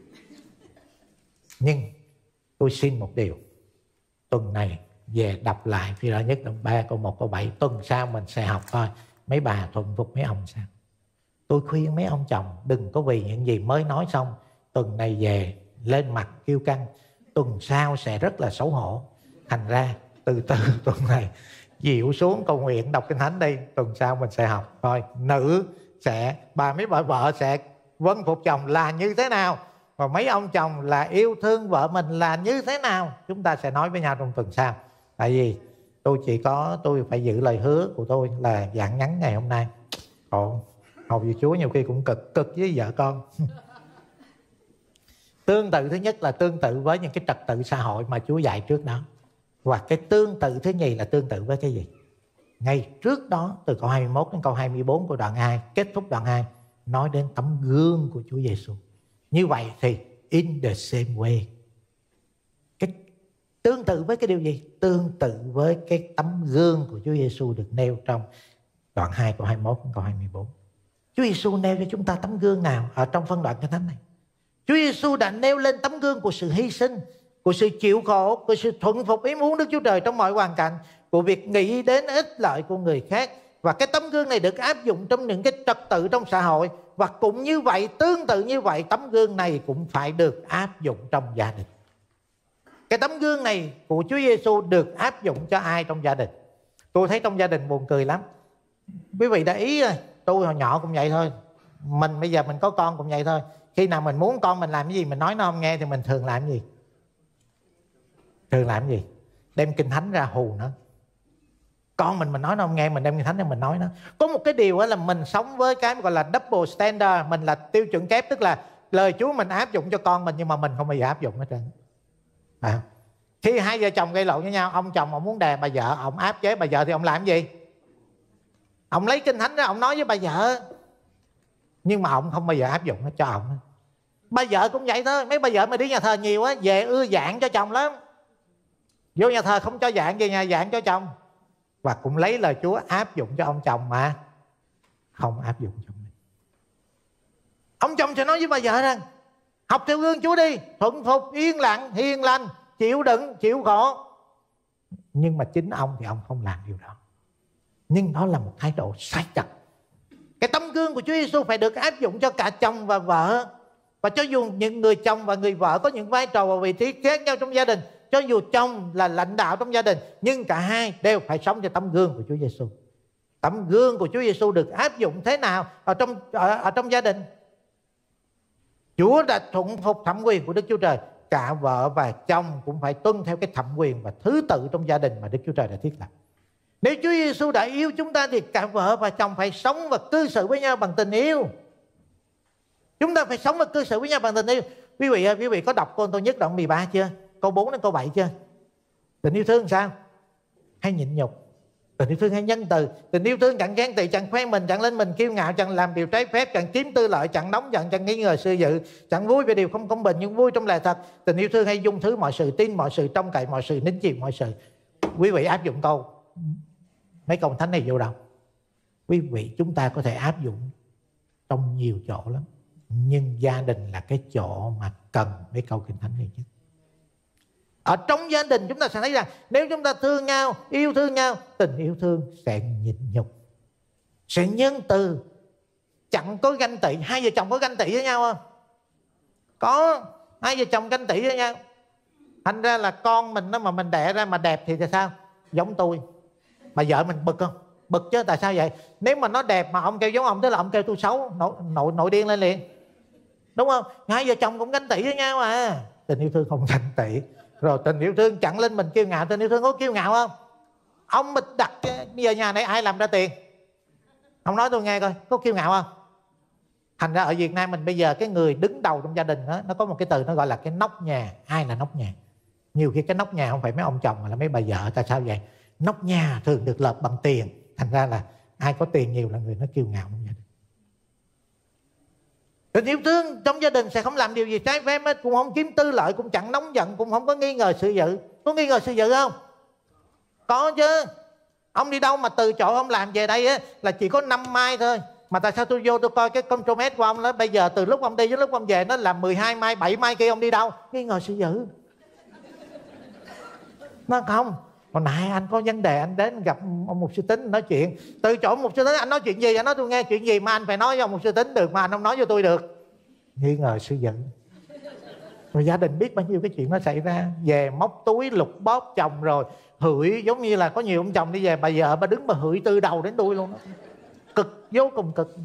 Nhưng tôi xin một điều, tuần này về đọc lại Phi Rơ nhất đoạn ba câu một câu bảy, tuần sau mình sẽ học coi mấy bà thuận phục mấy ông sao. Tôi khuyên mấy ông chồng đừng có vì những gì mới nói xong tuần này về lên mặt kêu căng, tuần sau sẽ rất là xấu hổ. Thành ra từ từ tuần này dịu xuống cầu nguyện đọc Kinh Thánh đi, tuần sau mình sẽ học thôi nữ sẽ, bà mấy bà vợ sẽ vâng phục chồng là như thế nào, và mấy ông chồng là yêu thương vợ mình là như thế nào. Chúng ta sẽ nói với nhau trong tuần sau. Tại vì tôi chỉ có tôi phải giữ lời hứa của tôi là giảng ngắn ngày hôm nay. Ồ, học với Chúa nhiều khi cũng cực cực với vợ con. Tương tự thứ nhất là tương tự với những cái trật tự xã hội mà Chúa dạy trước đó. Và cái tương tự thứ nhì là tương tự với cái gì? Ngay trước đó, từ câu hai mươi mốt đến câu hai mươi bốn của đoạn hai, kết thúc đoạn hai, nói đến tấm gương của Chúa Giêsu. Như vậy thì in the same way, cái tương tự với cái điều gì? Tương tự với cái tấm gương của Chúa Giêsu được nêu trong đoạn hai câu hai mươi mốt đến câu hai mươi bốn. Chúa Giêsu nêu cho chúng ta tấm gương nào ở trong phân đoạn Kinh Thánh này? Chúa Giêsu đã nêu lên tấm gương của sự hy sinh, của sự chịu khổ, của sự thuận phục ý muốn Đức Chúa Trời trong mọi hoàn cảnh, của việc nghĩ đến ích lợi của người khác. Và cái tấm gương này được áp dụng trong những cái trật tự trong xã hội. Và cũng như vậy, tương tự như vậy, tấm gương này cũng phải được áp dụng trong gia đình. Cái tấm gương này của Chúa Giêsu được áp dụng cho ai trong gia đình? Tôi thấy trong gia đình buồn cười lắm. Quý vị để ý rồi, tôi hồi nhỏ cũng vậy thôi. Mình bây giờ mình có con cũng vậy thôi. Khi nào mình muốn con mình làm cái gì, mình nói nó không nghe thì mình thường làm cái gì? Thường làm cái gì? Đem Kinh Thánh ra hù nó. Con mình mình nói nó không nghe, mình đem Kinh Thánh ra mình nói nó. Có một cái điều là mình sống với cái gọi là double standard. Mình là tiêu chuẩn kép, tức là lời Chúa mình áp dụng cho con mình, nhưng mà mình không bao giờ áp dụng hết trơn. À, khi hai vợ chồng gây lộn với nhau, ông chồng ông muốn đè bà vợ, ông áp chế bà vợ, thì ông làm cái gì? Ông lấy Kinh Thánh ra ông nói với bà vợ. Nhưng mà ông không bao giờ áp dụng nó cho ông. Bà vợ cũng vậy thôi. Mấy bà vợ mà đi nhà thờ nhiều á, về ưa dạng cho chồng lắm. Vô nhà thờ không cho dạng, về nhà dạng cho chồng. Và cũng lấy lời Chúa áp dụng cho ông chồng mà không áp dụng cho mình. Ông chồng sẽ nói với bà vợ rằng học theo gương Chúa đi, thuận phục, yên lặng, hiền lành, chịu đựng, chịu khổ. Nhưng mà chính ông thì ông không làm điều đó. Nhưng đó là một thái độ sai trật. Cái tấm gương của Chúa Giêsu phải được áp dụng cho cả chồng và vợ. Và cho dù những người chồng và người vợ có những vai trò và vị trí khác nhau trong gia đình, cho dù chồng là lãnh đạo trong gia đình, nhưng cả hai đều phải sống theo tấm gương của Chúa Giêsu. Tấm gương của Chúa Giêsu được áp dụng thế nào ở trong ở, ở trong gia đình? Chúa đã thuận phục thẩm quyền của Đức Chúa Trời. Cả vợ và chồng cũng phải tuân theo cái thẩm quyền và thứ tự trong gia đình mà Đức Chúa Trời đã thiết lập. Nếu Chúa Giêsu đã yêu chúng ta thì cả vợ và chồng phải sống và cư xử với nhau bằng tình yêu. Chúng ta phải sống và cư xử với nhau bằng tình yêu. Quý vị quý vị có đọc Cô Tô Nhất đoạn mười ba chưa? Câu bốn đến câu bảy chưa? Tình yêu thương sao? Hay nhịn nhục? Tình yêu thương hay nhân từ? Tình yêu thương chẳng ghen tị, chẳng khoe mình, chẳng lên mình kiêu ngạo, chẳng làm điều trái phép, chẳng chiếm tư lợi, chẳng nóng giận, chẳng nghi ngờ sự dự, chẳng vui về điều không công bình nhưng vui trong lẽ thật. Tình yêu thương hay dung thứ mọi sự, tin mọi sự, trông cậy mọi sự, nín chịu mọi sự. Quý vị áp dụng câu mấy câu thánh này vô đâu? Quý vị chúng ta có thể áp dụng trong nhiều chỗ lắm, nhưng gia đình là cái chỗ mà cần mấy câu kinh thánh này nhất. Ở trong gia đình chúng ta sẽ thấy rằng nếu chúng ta thương nhau, yêu thương nhau, tình yêu thương sẽ nhịn nhục, sẽ nhân từ, chẳng có ganh tị. Hai vợ chồng có ganh tị với nhau không? Có. Hai vợ chồng ganh tị với nhau, thành ra là con mình nó mà mình đẻ ra mà đẹp thì sao? Giống tôi. Mà vợ mình bực không? Bực chứ, tại sao vậy? Nếu mà nó đẹp mà ông kêu giống ông, tức là ông kêu tôi xấu, nội, nội, nội điên lên liền, đúng không? Hai vợ chồng cũng ganh tị với nhau à. Tình yêu thương không ganh tị. Rồi tình yêu thương chẳng lên mình kiêu ngạo. Tình yêu thương có kiêu ngạo không? Ông mình đặt bây giờ nhà này ai làm ra tiền? Ông nói tôi nghe coi, có kiêu ngạo không? Thành ra ở Việt Nam mình bây giờ cái người đứng đầu trong gia đình đó, nó có một cái từ nó gọi là cái nóc nhà. Ai là nóc nhà? Nhiều khi cái nóc nhà không phải mấy ông chồng mà là mấy bà vợ. Tại sao vậy? Nóc nhà thường được lợp bằng tiền, thành ra là ai có tiền nhiều là người nó kiêu ngạo trong gia đình. Tình yêu thương trong gia đình sẽ không làm điều gì trái phép hết, cũng không kiếm tư lợi, cũng chẳng nóng giận, cũng không có nghi ngờ sự dự. Có nghi ngờ sự dự không? Có chứ. Ông đi đâu mà từ chỗ ông làm về đây á, là chỉ có năm mai thôi. Mà tại sao tôi vô tôi coi cái contromet của ông đó, bây giờ từ lúc ông đi đến lúc ông về nó là mười hai mai, bảy mai kia ông đi đâu? Nghi ngờ sự dự. Nó không. Hồi nãy anh có vấn đề anh đến gặp ông mục sư Tính nói chuyện. Từ chỗ mục sư Tính anh nói chuyện gì? Anh nói tôi nghe chuyện gì mà anh phải nói với ông mục sư Tính được mà anh không nói cho tôi được? Nghi ngờ sự giận. Rồi gia đình biết bao nhiêu cái chuyện nó xảy ra. Về móc túi lục bóp chồng rồi hửi, giống như là có nhiều ông chồng đi về bà vợ bà đứng bà hửi từ đầu đến đuôi luôn đó. Cực, vô cùng cực.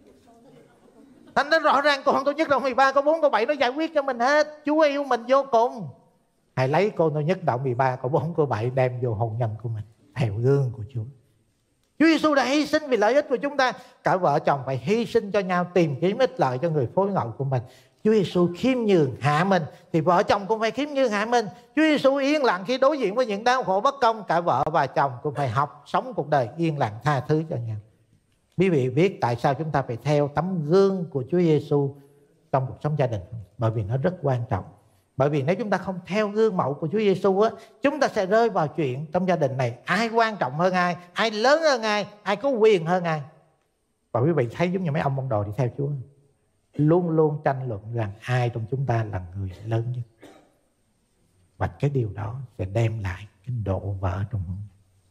Thành ra rõ ràng Cô Tô Nhất đoạn mười ba câu bốn câu bảy nó giải quyết cho mình hết. Chúa yêu mình vô cùng. Hãy lấy Cô Tô Nhất đoạn mười ba câu bốn câu bảy đem vô hôn nhân của mình theo gương của Chúa. Chúa Giêsu đã hy sinh vì lợi ích của chúng ta. Cả vợ chồng phải hy sinh cho nhau, tìm kiếm ích lợi cho người phối ngẫu của mình. Chúa Giêsu khiêm nhường hạ mình thì vợ chồng cũng phải khiêm nhường hạ mình. Chúa Giêsu yên lặng khi đối diện với những đau khổ bất công. Cả vợ và chồng cũng phải học sống cuộc đời yên lặng tha thứ cho nhau. Quý vị biết tại sao chúng ta phải theo tấm gương của Chúa Giêsu trong cuộc sống gia đình? Bởi vì nó rất quan trọng. Bởi vì nếu chúng ta không theo gương mẫu của Chúa Giêsu á, chúng ta sẽ rơi vào chuyện trong gia đình này ai quan trọng hơn ai, ai lớn hơn ai, ai có quyền hơn ai. Và quý vị thấy giống như mấy ông môn đồ đi theo Chúa, luôn luôn tranh luận rằng ai trong chúng ta là người lớn nhất. Và cái điều đó sẽ đem lại cái độ vỡ trong hôn nhân.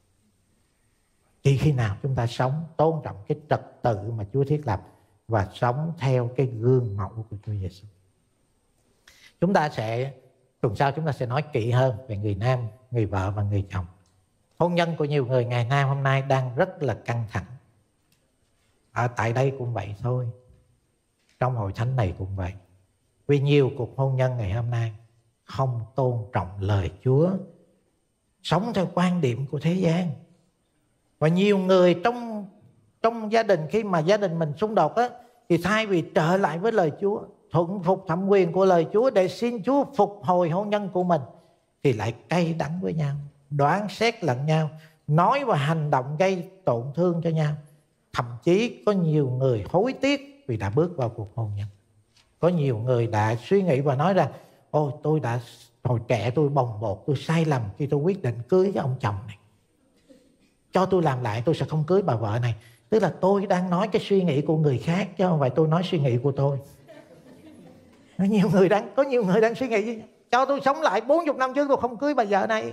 Chỉ khi nào chúng ta sống tôn trọng cái trật tự mà Chúa thiết lập và sống theo cái gương mẫu của Chúa Giêsu. Chúng ta sẽ, tuần sau chúng ta sẽ nói kỹ hơn về người nam, người vợ và người chồng. Hôn nhân của nhiều người ngày nay hôm nay đang rất là căng thẳng. Ở tại đây cũng vậy thôi. Trong hội thánh này cũng vậy. Vì nhiều cuộc hôn nhân ngày hôm nay không tôn trọng lời Chúa, sống theo quan điểm của thế gian. Và nhiều người trong trong gia đình, khi mà gia đình mình xung đột á, thì thay vì trở lại với lời Chúa, thuận phục thẩm quyền của lời Chúa để xin Chúa phục hồi hôn nhân của mình, thì lại cay đắng với nhau, đoán xét lẫn nhau, nói và hành động gây tổn thương cho nhau. Thậm chí có nhiều người hối tiếc vì đã bước vào cuộc hôn nhân. Có nhiều người đã suy nghĩ và nói rằng ôi tôi đã hồi trẻ tôi bồng bột, tôi sai lầm khi tôi quyết định cưới cái ông chồng này, cho tôi làm lại tôi sẽ không cưới bà vợ này. Tức là tôi đang nói cái suy nghĩ của người khác chứ không phải tôi nói suy nghĩ của tôi. Có nhiều người đang, có nhiều người đang suy nghĩ cho tôi sống lại bốn mươi năm trước tôi không cưới bà vợ này.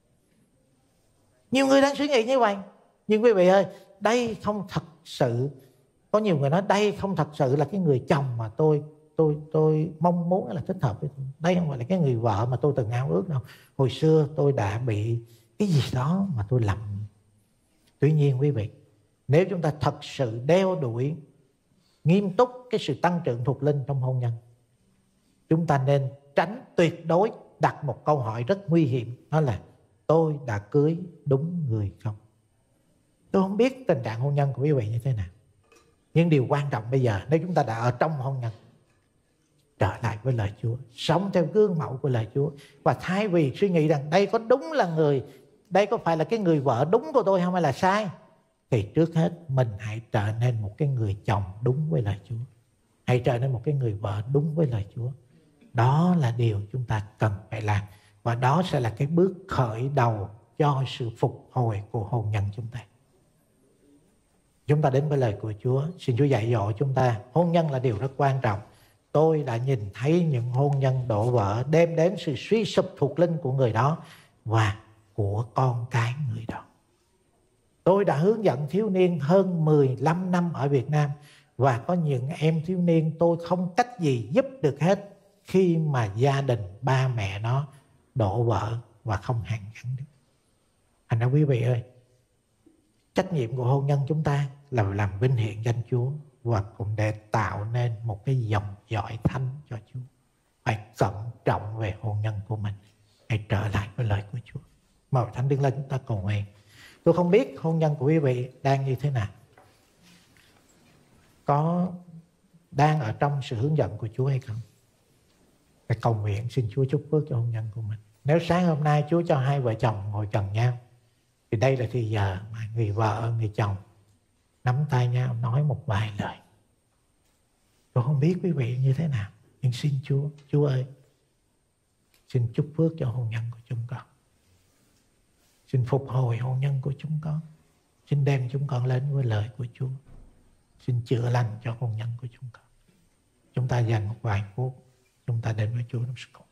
Nhiều người đang suy nghĩ như vậy. Nhưng quý vị ơi, đây không thật sự, có nhiều người nói đây không thật sự là cái người chồng mà tôi tôi tôi mong muốn là thích hợp với tôi. Đây không phải là cái người vợ mà tôi từng ao ước đâu. Hồi xưa tôi đã bị cái gì đó mà tôi lầm. Tuy nhiên quý vị, nếu chúng ta thật sự đeo đuổi nghiêm túc cái sự tăng trưởng thuộc linh trong hôn nhân, chúng ta nên tránh tuyệt đối đặt một câu hỏi rất nguy hiểm. Đó là tôi đã cưới đúng người không? Tôi không biết tình trạng hôn nhân của quý vị như thế nào. Nhưng điều quan trọng bây giờ, nếu chúng ta đã ở trong hôn nhân, trở lại với lời Chúa, sống theo gương mẫu của lời Chúa. Và thay vì suy nghĩ rằng đây có đúng là người, đây có phải là cái người vợ đúng của tôi không hay là sai, thì trước hết mình hãy trở nên một cái người chồng đúng với lời Chúa. Hãy trở nên một cái người vợ đúng với lời Chúa. Đó là điều chúng ta cần phải làm. Và đó sẽ là cái bước khởi đầu cho sự phục hồi của hôn nhân chúng ta. Chúng ta đến với lời của Chúa. Xin Chúa dạy dỗ chúng ta. Hôn nhân là điều rất quan trọng. Tôi đã nhìn thấy những hôn nhân đổ vỡ đem đến sự suy sụp thuộc linh của người đó và của con cái người đó. Tôi đã hướng dẫn thiếu niên hơn mười lăm năm ở Việt Nam, và có những em thiếu niên tôi không cách gì giúp được hết khi mà gia đình ba mẹ nó đổ vỡ và không hàn gắn được. Thành ra quý vị ơi, trách nhiệm của hôn nhân chúng ta là làm vinh hiển danh Chúa và cũng để tạo nên một cái dòng dõi thánh cho Chúa. Phải cẩn trọng về hôn nhân của mình. Hãy trở lại với lời của Chúa. Mời Thánh đứng lên chúng ta cầu nguyện. Tôi không biết hôn nhân của quý vị đang như thế nào. Có đang ở trong sự hướng dẫn của Chúa hay không? Phải cầu nguyện xin Chúa chúc phước cho hôn nhân của mình. Nếu sáng hôm nay Chúa cho hai vợ chồng ngồi gần nhau, thì đây là thì giờ mà người vợ, người chồng nắm tay nhau nói một vài lời. Tôi không biết quý vị như thế nào, nhưng xin Chúa, Chúa ơi, xin chúc phước cho hôn nhân của chúng con. Xin phục hồi hôn nhân của chúng con. Xin đem chúng con lên với lời của Chúa. Xin chữa lành cho hôn nhân của chúng con. Chúng ta dành một vài phút, chúng ta đến với Chúa trong sự cầu